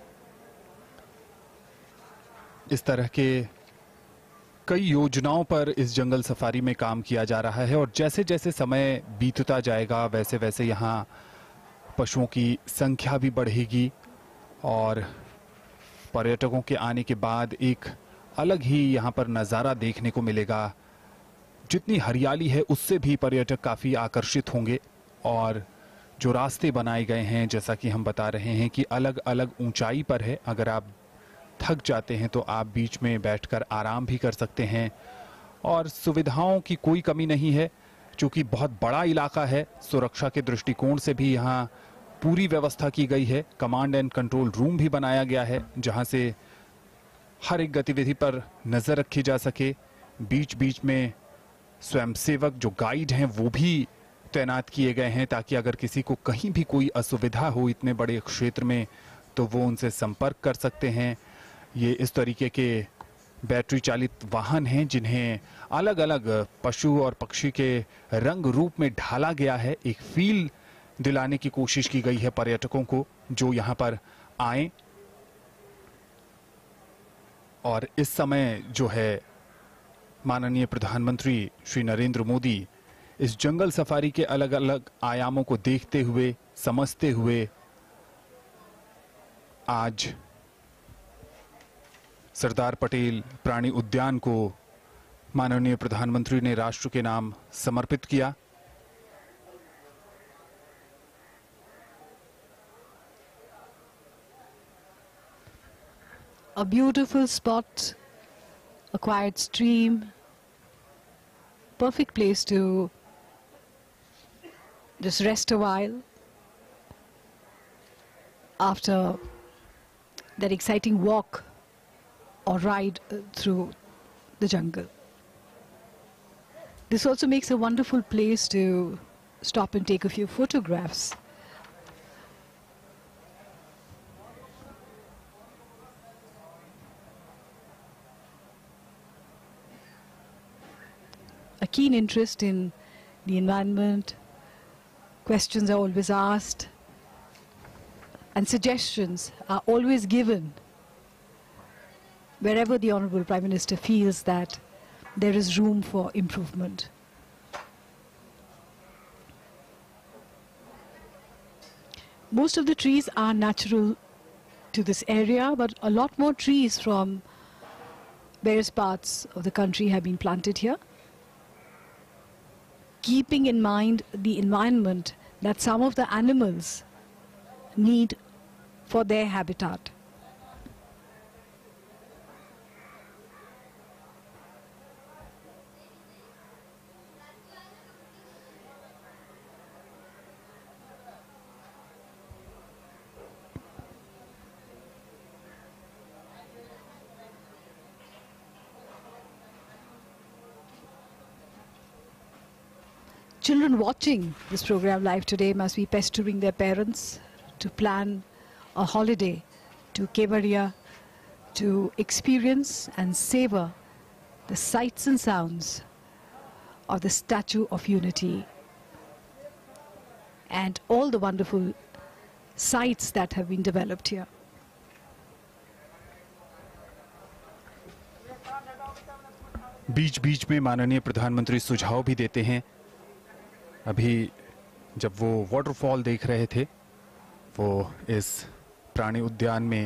इस तरह के कई योजनाओं पर इस जंगल सफारी में काम किया जा रहा है, और जैसे जैसे समय बीतता जाएगा वैसे वैसे यहाँ पशुओं की संख्या भी बढ़ेगी और पर्यटकों के आने के बाद एक अलग ही यहाँ पर नज़ारा देखने को मिलेगा। जितनी हरियाली है उससे भी पर्यटक काफ़ी आकर्षित होंगे और जो रास्ते बनाए गए हैं जैसा कि हम बता रहे हैं कि अलग अलग ऊंचाई पर है। अगर आप थक जाते हैं तो आप बीच में बैठकर आराम भी कर सकते हैं और सुविधाओं की कोई कमी नहीं है। चूँकि बहुत बड़ा इलाका है, सुरक्षा के दृष्टिकोण से भी यहाँ पूरी व्यवस्था की गई है। कमांड एंड कंट्रोल रूम भी बनाया गया है जहाँ से हर एक गतिविधि पर नज़र रखी जा सके। बीच बीच में स्वयंसेवक जो गाइड हैं वो भी तैनात किए गए हैं ताकि अगर किसी को कहीं भी कोई असुविधा हो इतने बड़े क्षेत्र में तो वो उनसे संपर्क कर सकते हैं। ये इस तरीके के बैटरी चालित वाहन हैं जिन्हें अलग अलग पशु और पक्षी के रंग रूप में ढाला गया है। एक फील दिलाने की कोशिश की गई है पर्यटकों को जो यहाँ पर आए। और इस समय जो है माननीय प्रधानमंत्री श्री नरेंद्र मोदी इस जंगल सफारी के अलग अलग आयामों को देखते हुए समझते हुए आज सरदार पटेल प्राणी उद्यान को माननीय प्रधानमंत्री ने राष्ट्र के नाम समर्पित किया। A beautiful spot, a quiet stream, perfect place to just rest a while after that exciting walk or ride uh, through the jungle. This also makes a wonderful place to stop and take a few photographs. A keen interest in the environment, questions are always asked, and suggestions are always given wherever the Honorable Prime Minister feels that there is room for improvement. Most of the trees are natural to this area, but a lot more trees from various parts of the country have been planted here, keeping in mind the environment that some of the animals need for their habitat. Children watching this program live today must be pestering their parents to plan a holiday to Kevadia to experience and savor the sights and sounds of the Statue of Unity and all the wonderful sites that have been developed here. बीच बीच में माननीय प्रधानमंत्री सुझाव भी देते हैं। अभी जब वो वाटरफॉल देख रहे थे वो इस प्राणी उद्यान में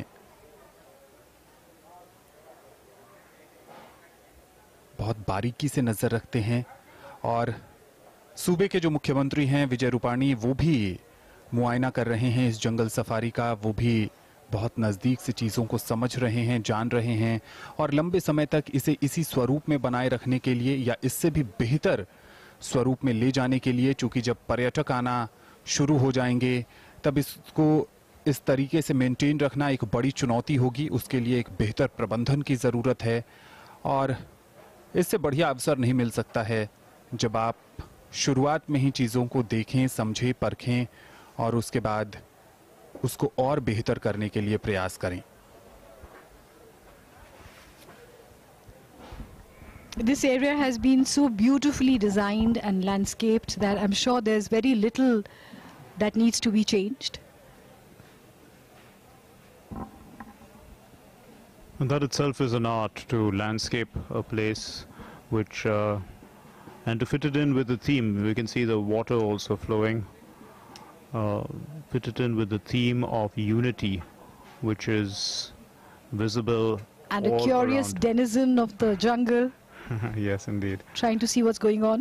बहुत बारीकी से नजर रखते हैं और सूबे के जो मुख्यमंत्री हैं विजय रूपाणी वो भी मुआयना कर रहे हैं इस जंगल सफारी का। वो भी बहुत नज़दीक से चीज़ों को समझ रहे हैं, जान रहे हैं और लंबे समय तक इसे इसी स्वरूप में बनाए रखने के लिए या इससे भी बेहतर स्वरूप में ले जाने के लिए, चूंकि जब पर्यटक आना शुरू हो जाएंगे तब इसको इस तरीके से मेंटेन रखना एक बड़ी चुनौती होगी। उसके लिए एक बेहतर प्रबंधन की ज़रूरत है और इससे बढ़िया अवसर नहीं मिल सकता है जब आप शुरुआत में ही चीज़ों को देखें, समझें, परखें और उसके बाद उसको और बेहतर करने के लिए प्रयास करें। This area has been so beautifully designed and landscaped that I'm sure there's very little that needs to be changed. And that itself is an art, to landscape a place which uh, and to fit it in with the theme. We can see the water also flowing uh, fit it in with the theme of unity, which is visible And a all curious around. denizen of the jungle, Yes, indeed. trying to see what's going on.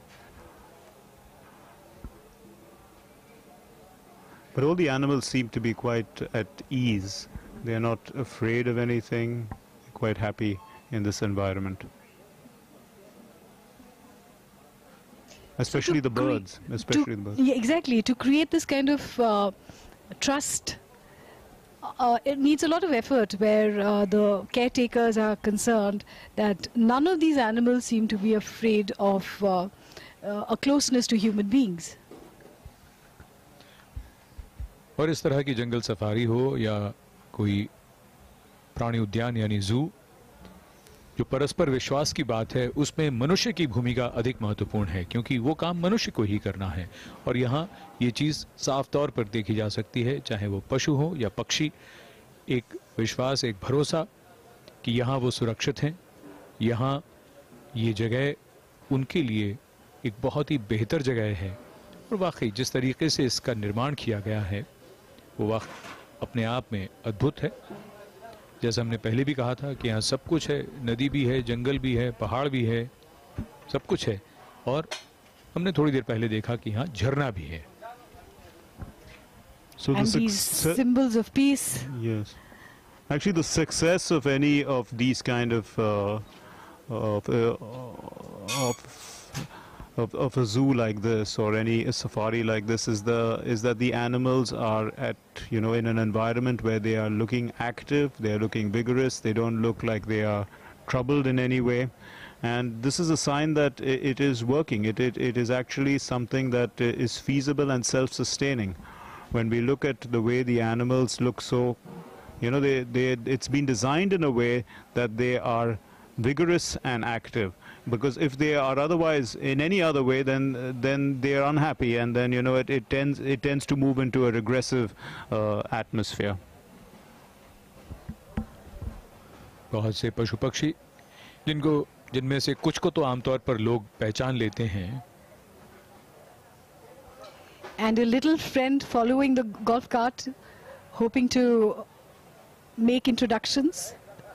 But all the animals seem to be quite at ease. They are not afraid of anything, quite happy in this environment. Especially the to cre- birds, especially to, the birds. Yeah, exactly. To create this kind of uh, trust, uh, it needs a lot of effort where uh, the caretakers are concerned that none of these animals seem to be afraid of uh, uh, a closeness to human beings. और इस तरह की जंगल safari हो या कोई प्राणी उद्यान यानी जू, जो परस्पर विश्वास की बात है उसमें मनुष्य की भूमिका अधिक महत्वपूर्ण है, क्योंकि वो काम मनुष्य को ही करना है। और यहाँ ये चीज़ साफ तौर पर देखी जा सकती है, चाहे वो पशु हो या पक्षी, एक विश्वास, एक भरोसा कि यहाँ वो सुरक्षित हैं, यहाँ ये जगह उनके लिए एक बहुत ही बेहतर जगह है। और वाकई जिस तरीके से इसका निर्माण किया गया है वो वक्त अपने आप में अद्भुत है। जैसा हमने पहले भी कहा था कि यहाँ सब कुछ है, नदी भी है, जंगल भी है, पहाड़ भी है, सब कुछ है। और हमने थोड़ी देर पहले देखा कि यहाँ झरना भी है। So the And these success, symbols of peace. yes, actually the success of any of these kind of uh, of, uh, of of of a zoo like this or any safari like this is the is that the animals are at, you know, in an environment where they are looking active, they are looking vigorous, they don't look like they are troubled in any way. And this is a sign that i- it is working. It, it, it is actually something that uh, is feasible and self-sustaining. When we look at the way the animals look, so, you know, they, they, it's been designed in a way that they are vigorous and active. Because if they are otherwise in any other way, then uh, then they are unhappy, and then, you know, it, it tends it tends to move into a regressive uh, atmosphere. बहुत से पशु पक्षी जिनको जिनमें से कुछ को तो आमतौर पर लोग पहचान लेते हैं। And a little friend following the golf cart, hoping to make introductions.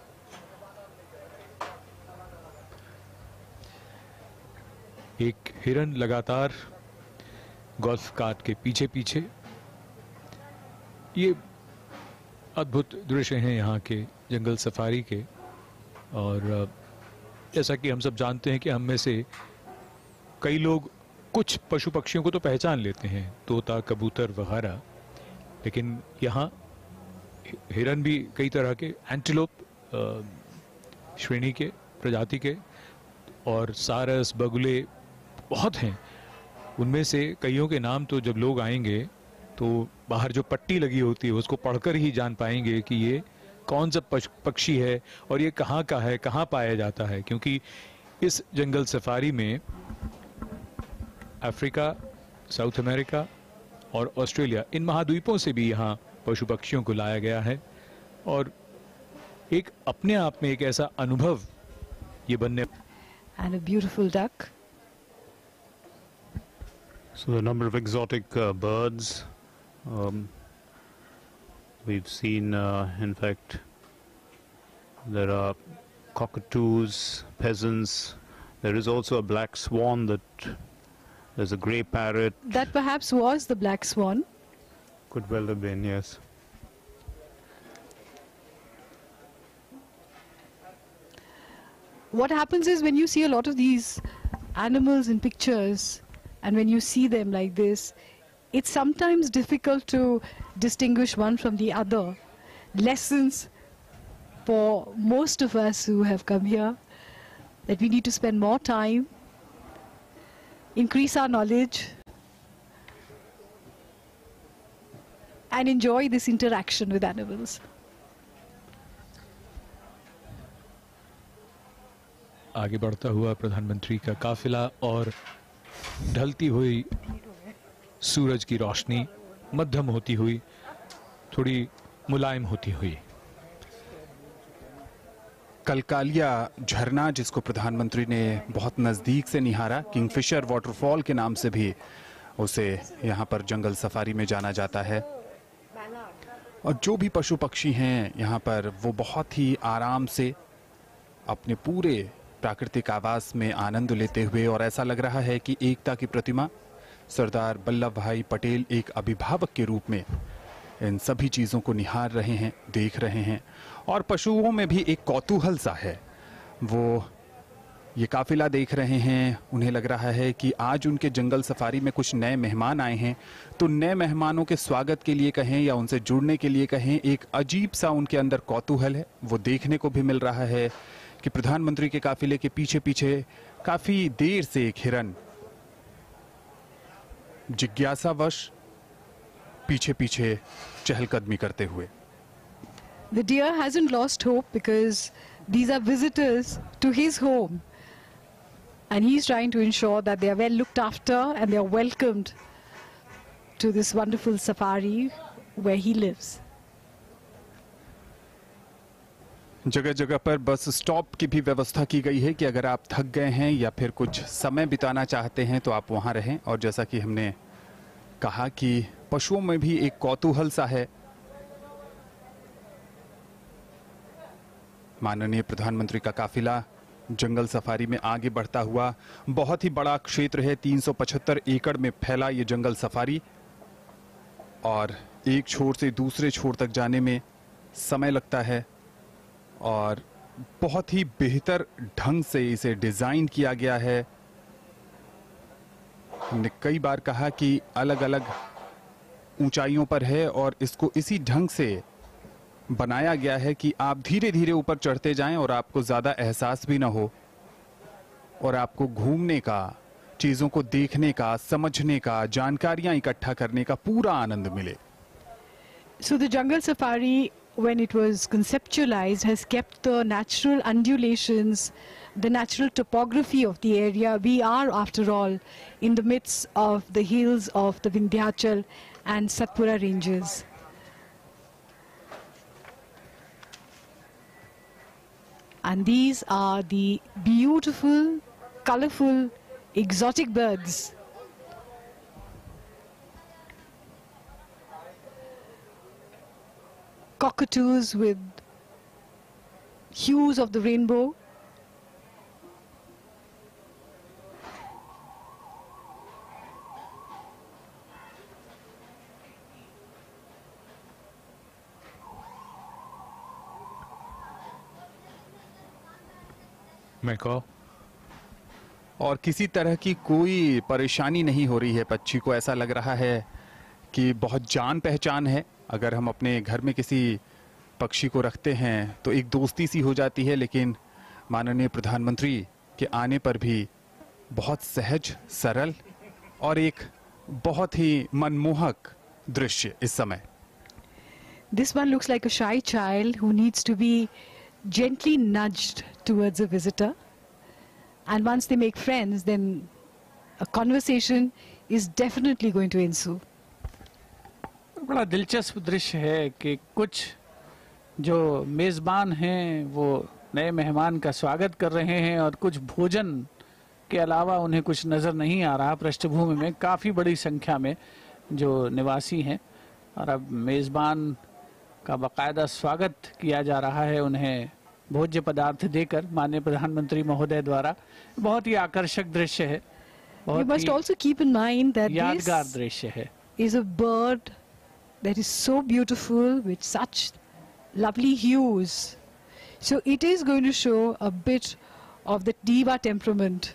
एक हिरन लगातार गोल्फ कार्ट के पीछे पीछे। ये अद्भुत दृश्य हैं यहाँ के जंगल सफारी के। और जैसा कि हम सब जानते हैं कि हम में से कई लोग कुछ पशु पक्षियों को तो पहचान लेते हैं, तोता, कबूतर वगैरह, लेकिन यहाँ हिरन भी कई तरह के, एंटीलोप श्रेणी के, प्रजाति के, और सारस, बगुले बहुत हैं। उनमें से कईयों के नाम तो जब लोग आएंगे तो बाहर जो पट्टी लगी होती है उसको पढ़कर ही जान पाएंगे कि ये कौन सा पक्षी है और ये कहाँ का है, कहाँ पाया जाता है। क्योंकि इस जंगल सफारी में अफ्रीका, साउथ अमेरिका और ऑस्ट्रेलिया, इन महाद्वीपों से भी यहाँ पशु पक्षियों को लाया गया है। और एक अपने आप में एक ऐसा अनुभव ये बनने। And a beautiful duck. So the number of exotic uh, birds, um, we've seen, uh, in fact, there are cockatoos, peasants. There is also a black swan. That there's a grey parrot. That perhaps was the black swan. Could well have been, yes. What happens is when you see a lot of these animals in pictures and when you see them like this, it's sometimes difficult to distinguish one from the other. Lessons for most of us who have come here, that we need to spend more time, increase our knowledge, and enjoy this interaction with animals. आगे बढ़ता हुआ प्रधानमंत्री का काफिला और ढलती हुई सूरज की रोशनी मध्यम होती हुई, थोड़ी मुलायम होती हुई। कलकालिया झरना, जिसको प्रधानमंत्री ने बहुत नज़दीक से निहारा, किंगफिशर वाटरफॉल के नाम से भी उसे यहाँ पर जंगल सफारी में जाना जाता है। और जो भी पशु पक्षी हैं यहाँ पर वो बहुत ही आराम से अपने पूरे प्राकृतिक आवास में आनंद लेते हुए, और ऐसा लग रहा है कि एकता की प्रतिमा सरदार वल्लभ भाई पटेल एक अभिभावक के रूप में इन सभी चीज़ों को निहार रहे हैं, देख रहे हैं। और पशुओं में भी एक कौतूहल सा है, वो ये काफिला देख रहे हैं। उन्हें लग रहा है कि आज उनके जंगल सफारी में कुछ नए मेहमान आए हैं, तो नए मेहमानों के स्वागत के लिए कहें या उनसे जुड़ने के लिए कहें, एक अजीब सा उनके अंदर कौतूहल है। वो देखने को भी मिल रहा है कि प्रधानमंत्री के काफिले के पीछे पीछे काफी देर से एक हिरन जिज्ञासावश पीछे पीछे चहलकदमी करते हुए। The deer hasn't lost hope because these are visitors to his home. And he's trying to ensure that they are well looked after and they are welcomed to this wonderful safari where he lives. जगह जगह पर bus stop की भी व्यवस्था की गई है कि अगर आप थक गए हैं या फिर कुछ समय बिताना चाहते हैं तो आप वहां रहें। और जैसा कि हमने कहा कि पशुओं में भी एक कौतूहल सा है। माननीय प्रधानमंत्री का काफिला जंगल सफारी में आगे बढ़ता हुआ, बहुत ही बड़ा क्षेत्र है, तीन सौ पचहत्तर एकड़ में फैला ये जंगल सफारी, और एक छोर से दूसरे छोर तक जाने में समय लगता है और बहुत ही बेहतर ढंग से इसे डिजाइन किया गया है। हमने कई बार कहा कि अलग अलग ऊंचाइयों पर है और इसको इसी ढंग से बनाया गया है कि आप धीरे धीरे ऊपर चढ़ते जाएं और आपको ज्यादा एहसास भी ना हो, और आपको घूमने का, चीजों को देखने का, समझने का, जानकारियां इकट्ठा करने का पूरा आनंद मिले। So the jungle safari, when it was conceptualized, has kept the natural undulations, the natural topography of the area. We are, after all, in the midst of the hills of the Vindhyachal and Satpura ranges. And these are the beautiful, colorful, exotic birds. Cockatoos with hues of the rainbow. Macaw. और किसी तरह की कोई परेशानी नहीं हो रही है पक्षी को। ऐसा लग रहा है कि बहुत जान पहचान है। अगर हम अपने घर में किसी पक्षी को रखते हैं तो एक दोस्ती सी हो जाती है, लेकिन माननीय प्रधानमंत्री के आने पर भी बहुत सहज, सरल और एक बहुत ही मनमोहक दृश्य इस समय। This one looks like a shy child who needs to be gently nudged towards a visitor, and once they make friends, then a conversation is definitely going to ensue. बड़ा दिलचस्प दृश्य है कि कुछ जो मेज़बान हैं वो नए मेहमान का स्वागत कर रहे हैं और कुछ भोजन के अलावा उन्हें कुछ नज़र नहीं आ रहा। पृष्ठभूमि में काफ़ी बड़ी संख्या में जो निवासी हैं और अब मेज़बान का बाकायदा स्वागत किया जा रहा है उन्हें भोज्य पदार्थ देकर माननीय प्रधानमंत्री महोदय द्वारा। बहुत ही आकर्षक दृश्य है, You बहुत must he also keep in mind that यादगार this दृश्य है। is a bird that is so beautiful with such lovely hues. So it is going to show a bit of the diva temperament.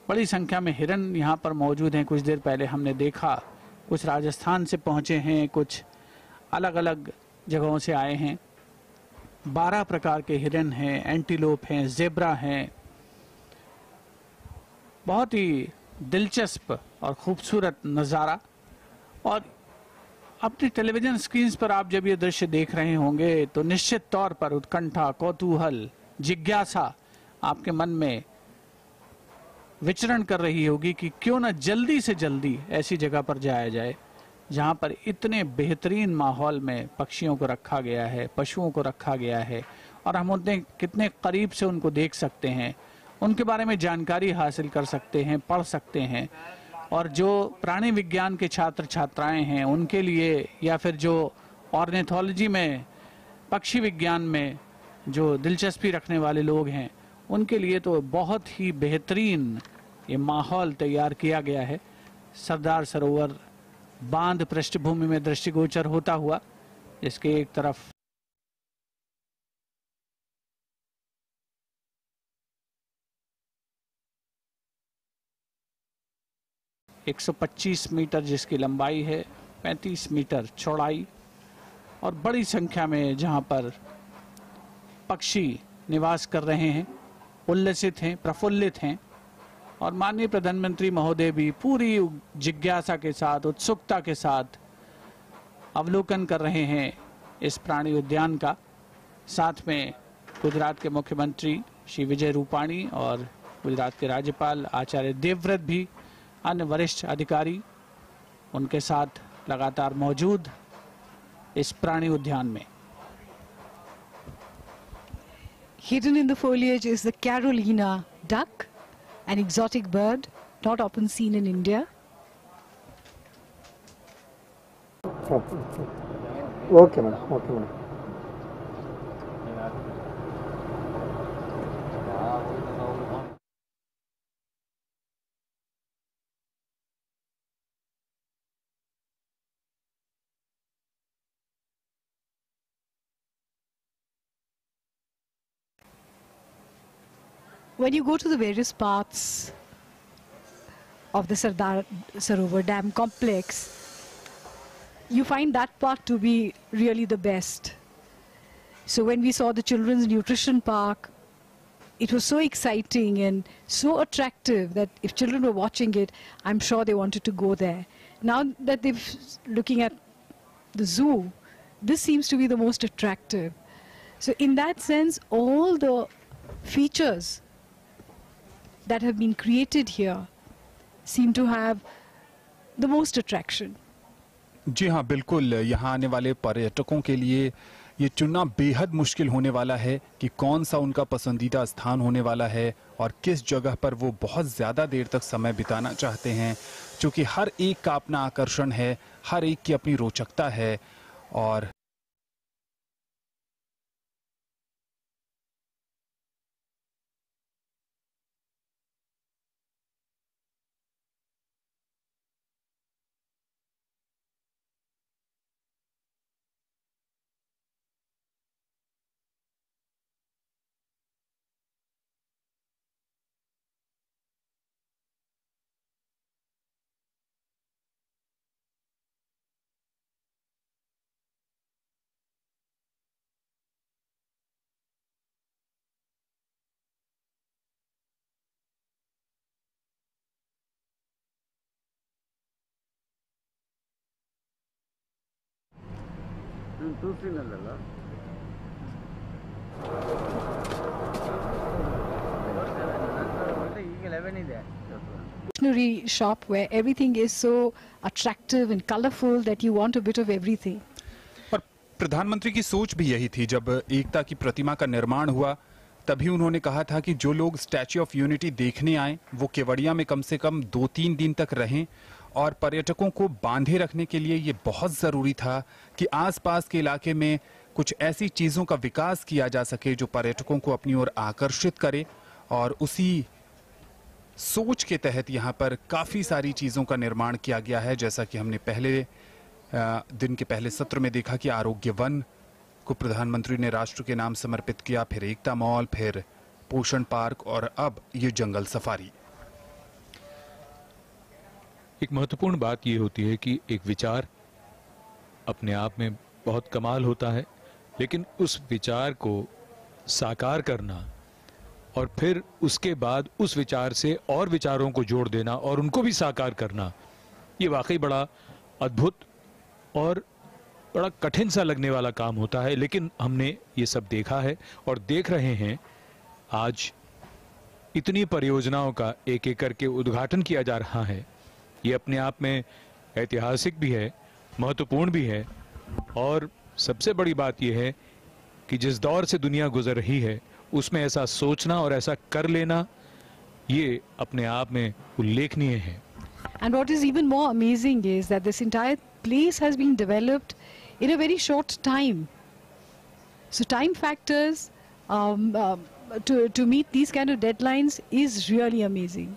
बड़ी संख्या में हिरन यहाँ पर मौजूद हैं। कुछ देर पहले हमने देखा, कुछ राजस्थान से पहुँचे हैं, कुछ अलग अलग जगहों से आए हैं। बारह प्रकार के हिरन हैं, एंटीलोप हैं, जेब्रा हैं। बहुत ही दिलचस्प और खूबसूरत नज़ारा। और अपनी टेलीविज़न स्क्रीन्स पर आप जब ये दृश्य देख रहे होंगे तो निश्चित तौर पर उत्कंठा, कौतूहल, जिज्ञासा आपके मन में विचरण कर रही होगी कि क्यों न जल्दी से जल्दी ऐसी जगह पर जाया जाए जहां पर इतने बेहतरीन माहौल में पक्षियों को रखा गया है, पशुओं को रखा गया है, और हम उतने कितने करीब से उनको देख सकते हैं, उनके बारे में जानकारी हासिल कर सकते हैं, पढ़ सकते हैं। और जो प्राणी विज्ञान के छात्र छात्राएं हैं उनके लिए, या फिर जो ऑर्निथोलॉजी में, पक्षी विज्ञान में जो दिलचस्पी रखने वाले लोग हैं, उनके लिए तो बहुत ही बेहतरीन ये माहौल तैयार किया गया है। सरदार सरोवर बांध पृष्ठभूमि में दृष्टिगोचर होता हुआ, इसके एक तरफ एक सौ पच्चीस मीटर जिसकी लंबाई है, पैंतीस मीटर चौड़ाई, और बड़ी संख्या में जहां पर पक्षी निवास कर रहे हैं, उल्लसित हैं, प्रफुल्लित हैं। और माननीय प्रधानमंत्री महोदय भी पूरी जिज्ञासा के साथ, उत्सुकता के साथ अवलोकन कर रहे हैं इस प्राणी उद्यान का। साथ में गुजरात के मुख्यमंत्री श्री विजय रूपाणी और गुजरात के राज्यपाल आचार्य देवव्रत भी, अन्य वरिष्ठ अधिकारी उनके साथ लगातार मौजूद इस प्राणी उद्यान में। Hidden in the foliage is the Carolina duck, an exotic bird not often seen in India. Okay, madam. Okay, madam. When you go to the various parts of the Sardar Sarovar Dam complex, you find that part to be really the best. So when we saw the children's nutrition park, it was so exciting and so attractive that if children were watching it, I'm sure they wanted to go there. Now that they're looking at the zoo, this seems to be the most attractive. So in that sense, all the features that have been created here seem to have the most attraction. जी हाँ, बिल्कुल। यहाँ आने वाले पर्यटकों के लिए ये चुनना बेहद मुश्किल होने वाला है कि कौन सा उनका पसंदीदा स्थान होने वाला है और किस जगह पर वो बहुत ज़्यादा देर तक समय बिताना चाहते हैं, क्योंकि हर एक का अपना आकर्षण है, हर एक की अपनी रोचकता है। और Stationery shop where everything is so attractive and colorful that you want a bit of everything. और प्रधानमंत्री की सोच भी यही थी। जब एकता की प्रतिमा का निर्माण हुआ तभी उन्होंने कहा था कि जो लोग स्टैच्यू ऑफ यूनिटी देखने आए वो केवड़िया में कम से कम दो तीन दिन तक रहें, और पर्यटकों को बांधे रखने के लिए ये बहुत ज़रूरी था कि आसपास के इलाके में कुछ ऐसी चीज़ों का विकास किया जा सके जो पर्यटकों को अपनी ओर आकर्षित करे। और उसी सोच के तहत यहाँ पर काफ़ी सारी चीज़ों का निर्माण किया गया है। जैसा कि हमने पहले दिन के पहले सत्र में देखा कि आरोग्य वन को प्रधानमंत्री ने राष्ट्र के नाम समर्पित किया, फिर एकता मॉल, फिर पोषण पार्क और अब ये जंगल सफारी। एक महत्वपूर्ण बात ये होती है कि एक विचार अपने आप में बहुत कमाल होता है, लेकिन उस विचार को साकार करना और फिर उसके बाद उस विचार से और विचारों को जोड़ देना और उनको भी साकार करना, ये वाकई बड़ा अद्भुत और बड़ा कठिन सा लगने वाला काम होता है। लेकिन हमने ये सब देखा है और देख रहे हैं। आज इतनी परियोजनाओं का एक एक करके उद्घाटन किया जा रहा है। ये अपने आप में ऐतिहासिक भी है, महत्वपूर्ण भी है, और सबसे बड़ी बात यह है कि जिस दौर से दुनिया गुजर रही है उसमें ऐसा सोचना और ऐसा कर लेना, ये अपने आप में उल्लेखनीय है। And what is even more amazing is that this entire place has been developed in a very short time. So time factors um, uh, to, to meet these kind of deadlines is really amazing.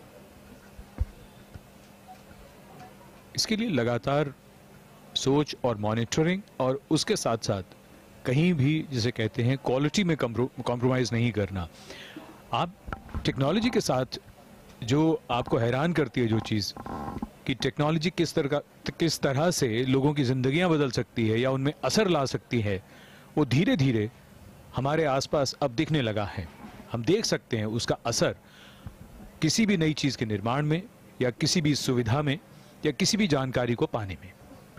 इसके लिए लगातार सोच और monitoring और उसके साथ साथ कहीं भी जिसे कहते हैं क्वालिटी में कॉम्प्रोमाइज़ नहीं करना। आप टेक्नोलॉजी के साथ जो आपको हैरान करती है जो चीज़ कि टेक्नोलॉजी किस तरह का किस तरह से लोगों की ज़िंदगियां बदल सकती है या उनमें असर ला सकती है, वो धीरे धीरे हमारे आसपास अब दिखने लगा है। हम देख सकते हैं उसका असर किसी भी नई चीज़ के निर्माण में या किसी भी सुविधा में या किसी भी जानकारी को पाने में।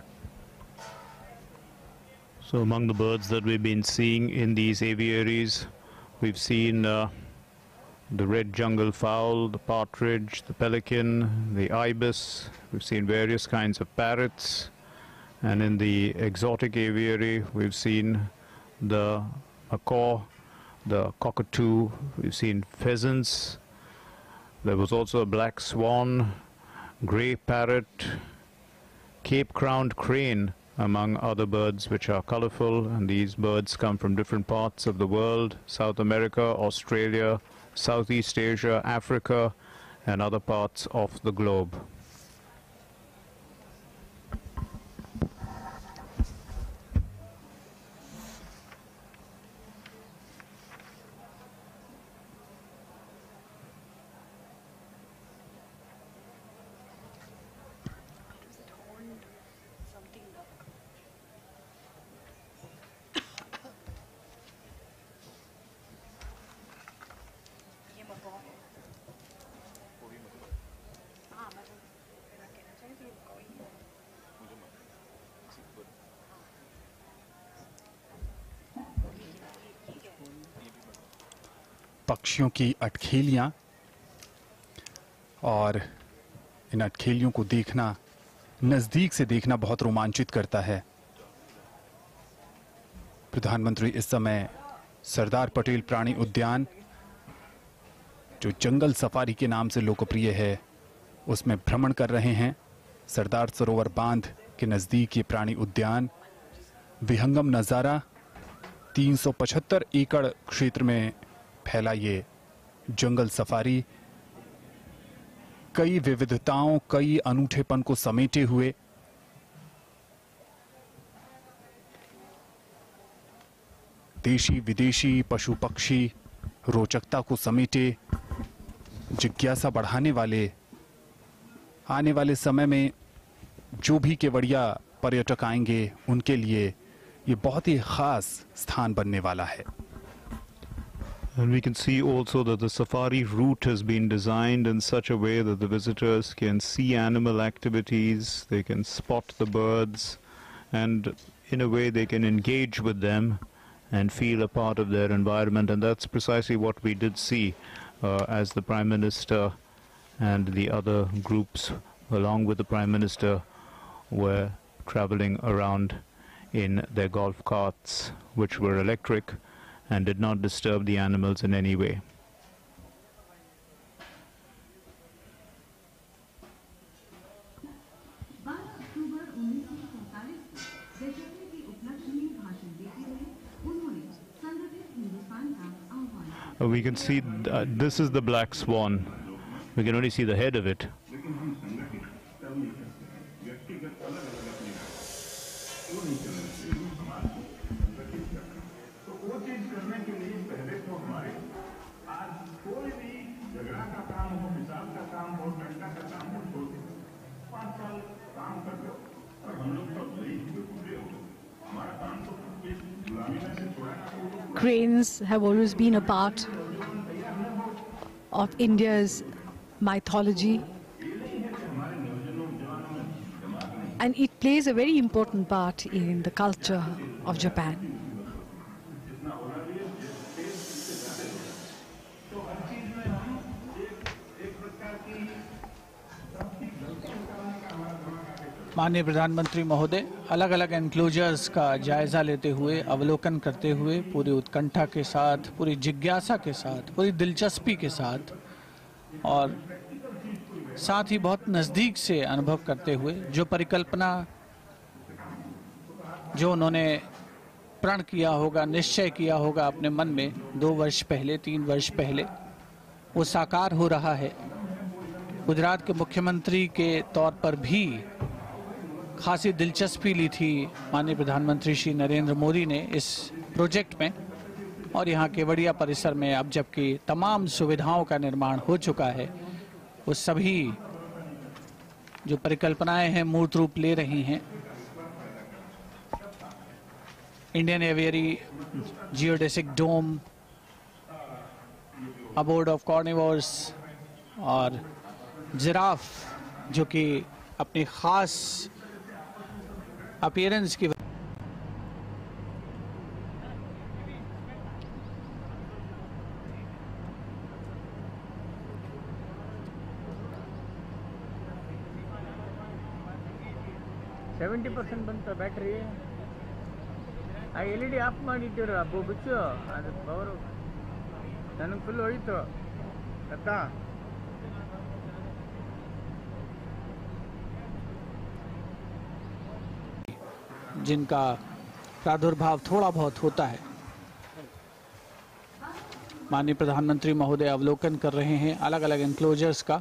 So among the birds that we've been seeing in these aviaries, we've seen uh, the red jungle fowl, the partridge, the pelican, the ibis. We've seen various kinds of parrots, and in the exotic aviary we've seen the macaw, the cockatoo, we've seen pheasants. There was also a black swan, grey parrot, Cape-crowned crane, among other birds which are colorful. And these birds come from different parts of the world: South America, Australia, Southeast Asia, Africa, and other parts of the globe. पक्षियों की अटखेलियां, और इन अटखेलियों को देखना, नजदीक से देखना बहुत रोमांचित करता है। प्रधानमंत्री इस समय सरदार पटेल प्राणी उद्यान, जो जंगल सफारी के नाम से लोकप्रिय है, उसमें भ्रमण कर रहे हैं। सरदार सरोवर बांध के नजदीक ये प्राणी उद्यान, विहंगम नज़ारा, तीन सौ पचहत्तर एकड़ क्षेत्र में फैला ये जंगल सफारी कई विविधताओं, कई अनूठेपन को समेटे हुए देशी विदेशी पशु पक्षी रोचकता को समेटे, जिज्ञासा बढ़ाने वाले, आने वाले समय में जो भी केवड़िया पर्यटक आएंगे उनके लिए ये बहुत ही खास स्थान बनने वाला है। And we can see also that the safari route has been designed in such a way that the visitors can see animal activities, they can spot the birds, and in a way they can engage with them and feel a part of their environment. And that's precisely what we did see uh, as the Prime Minister and the other groups along with the Prime Minister were traveling around in their golf carts, which were electric and did not disturb the animals in any way. Uh, we can see uh, this is the black swan. We can only see the head of it. Cranes have always been a part of India's mythology, and it plays a very important part in the culture of Japan. माननीय प्रधानमंत्री महोदय अलग अलग enclosures का जायजा लेते हुए, अवलोकन करते हुए, पूरी उत्कंठा के साथ, पूरी जिज्ञासा के साथ, पूरी दिलचस्पी के साथ और साथ ही बहुत नज़दीक से अनुभव करते हुए जो परिकल्पना, जो उन्होंने प्रण किया होगा, निश्चय किया होगा अपने मन में दो वर्ष पहले, तीन वर्ष पहले, वो साकार हो रहा है। गुजरात के मुख्यमंत्री के तौर पर भी खासी दिलचस्पी ली थी माननीय प्रधानमंत्री श्री नरेंद्र मोदी ने इस प्रोजेक्ट में, और यहाँ केवड़िया परिसर में अब जबकि तमाम सुविधाओं का निर्माण हो चुका है, वो सभी जो परिकल्पनाएं हैं मूर्त रूप ले रही हैं। Indian aviary geodesic dome, abode of carnivores और जिराफ जो कि अपनी खास अपीयरेंस की ಸೆವೆಂಟಿ ಪರ್ಸೆಂಟ್ ಬಂತ ಬ್ಯಾಟ್ರಿ ಆ ಎಲ್ ಇ ಡಿ ಆಫ್ ಮಾಡಿಟ್ಟಿರು ಅಬ್ಬು ಬಿಚ್ಚು ಅದು ಪವರು ನನಗೆ ಫುಲ್ ಹೋಯ್ತು ಅಕ್ಕ जिनका प्रादुर्भाव थोड़ा बहुत होता है। माननीय प्रधानमंत्री महोदय अवलोकन कर रहे हैं अलग अलग एनक्लोजर्स का।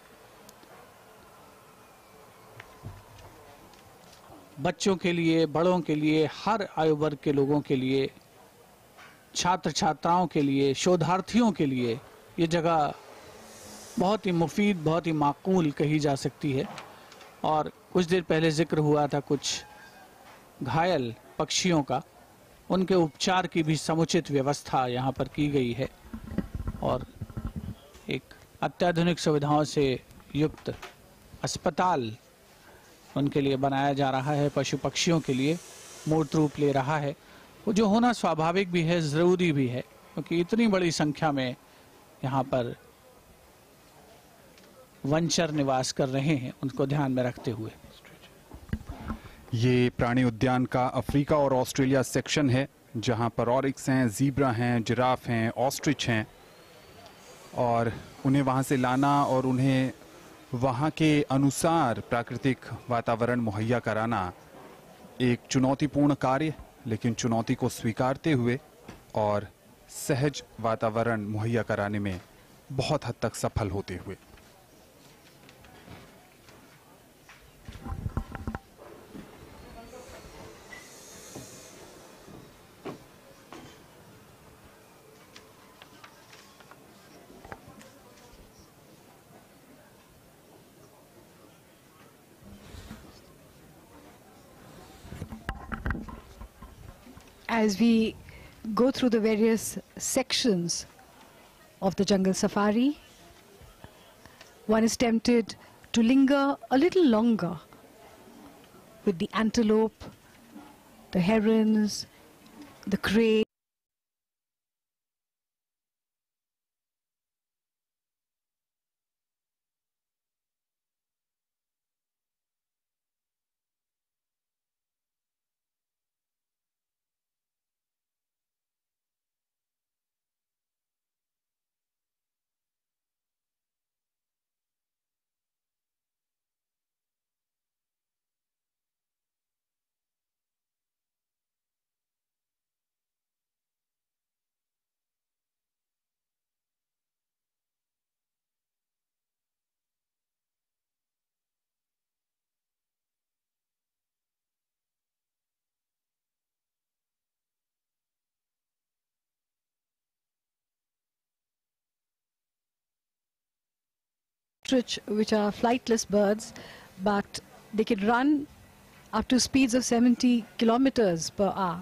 बच्चों के लिए, बड़ों के लिए, हर आयु वर्ग के लोगों के लिए, छात्र छात्राओं के लिए, शोधार्थियों के लिए ये जगह बहुत ही मुफीद, बहुत ही माकूल कही जा सकती है। और कुछ देर पहले जिक्र हुआ था कुछ घायल पक्षियों का, उनके उपचार की भी समुचित व्यवस्था यहाँ पर की गई है और एक अत्याधुनिक सुविधाओं से युक्त अस्पताल उनके लिए बनाया जा रहा है, पशु पक्षियों के लिए मूर्त रूप ले रहा है। वो जो होना स्वाभाविक भी है, ज़रूरी भी है, क्योंकि इतनी बड़ी संख्या में यहाँ पर वनचर निवास कर रहे हैं, उनको ध्यान में रखते हुए। ये प्राणी उद्यान का अफ्रीका और ऑस्ट्रेलिया सेक्शन है, जहां पर ऑरिक्स हैं, ज़ीब्रा हैं, जिराफ हैं, ऑस्ट्रिच हैं, और उन्हें वहां से लाना और उन्हें वहां के अनुसार प्राकृतिक वातावरण मुहैया कराना एक चुनौतीपूर्ण कार्य, लेकिन चुनौती को स्वीकारते हुए और सहज वातावरण मुहैया कराने में बहुत हद तक सफल होते हुए। As we go through the various sections of the jungle safari, one is tempted to linger a little longer with the antelope, the herons, the crane. Which are flightless birds, but they can run up to speeds of seventy kilometers per hour.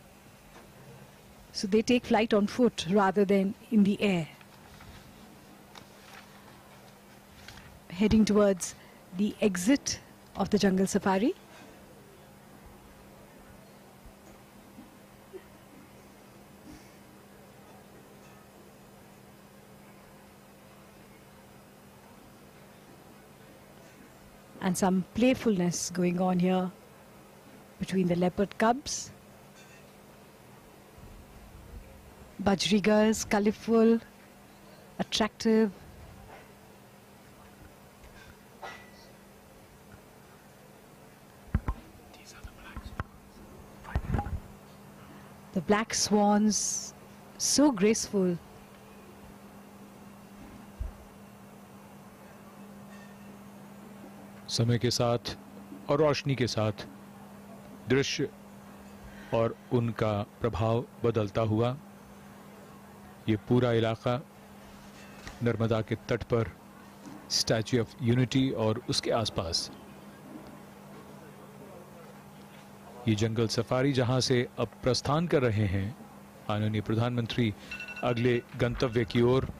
So they take flight on foot rather than in the air. Heading towards the exit of the jungle safari. And some playfulness going on here between the leopard cubs. Bajrigas, colorful, attractive. The black swans, so graceful. समय के साथ और रोशनी के साथ दृश्य और उनका प्रभाव बदलता हुआ ये पूरा इलाका नर्मदा के तट पर स्टैच्यू ऑफ यूनिटी और उसके आसपास ये जंगल सफारी जहां से अब प्रस्थान कर रहे हैं माननीय प्रधानमंत्री अगले गंतव्य की ओर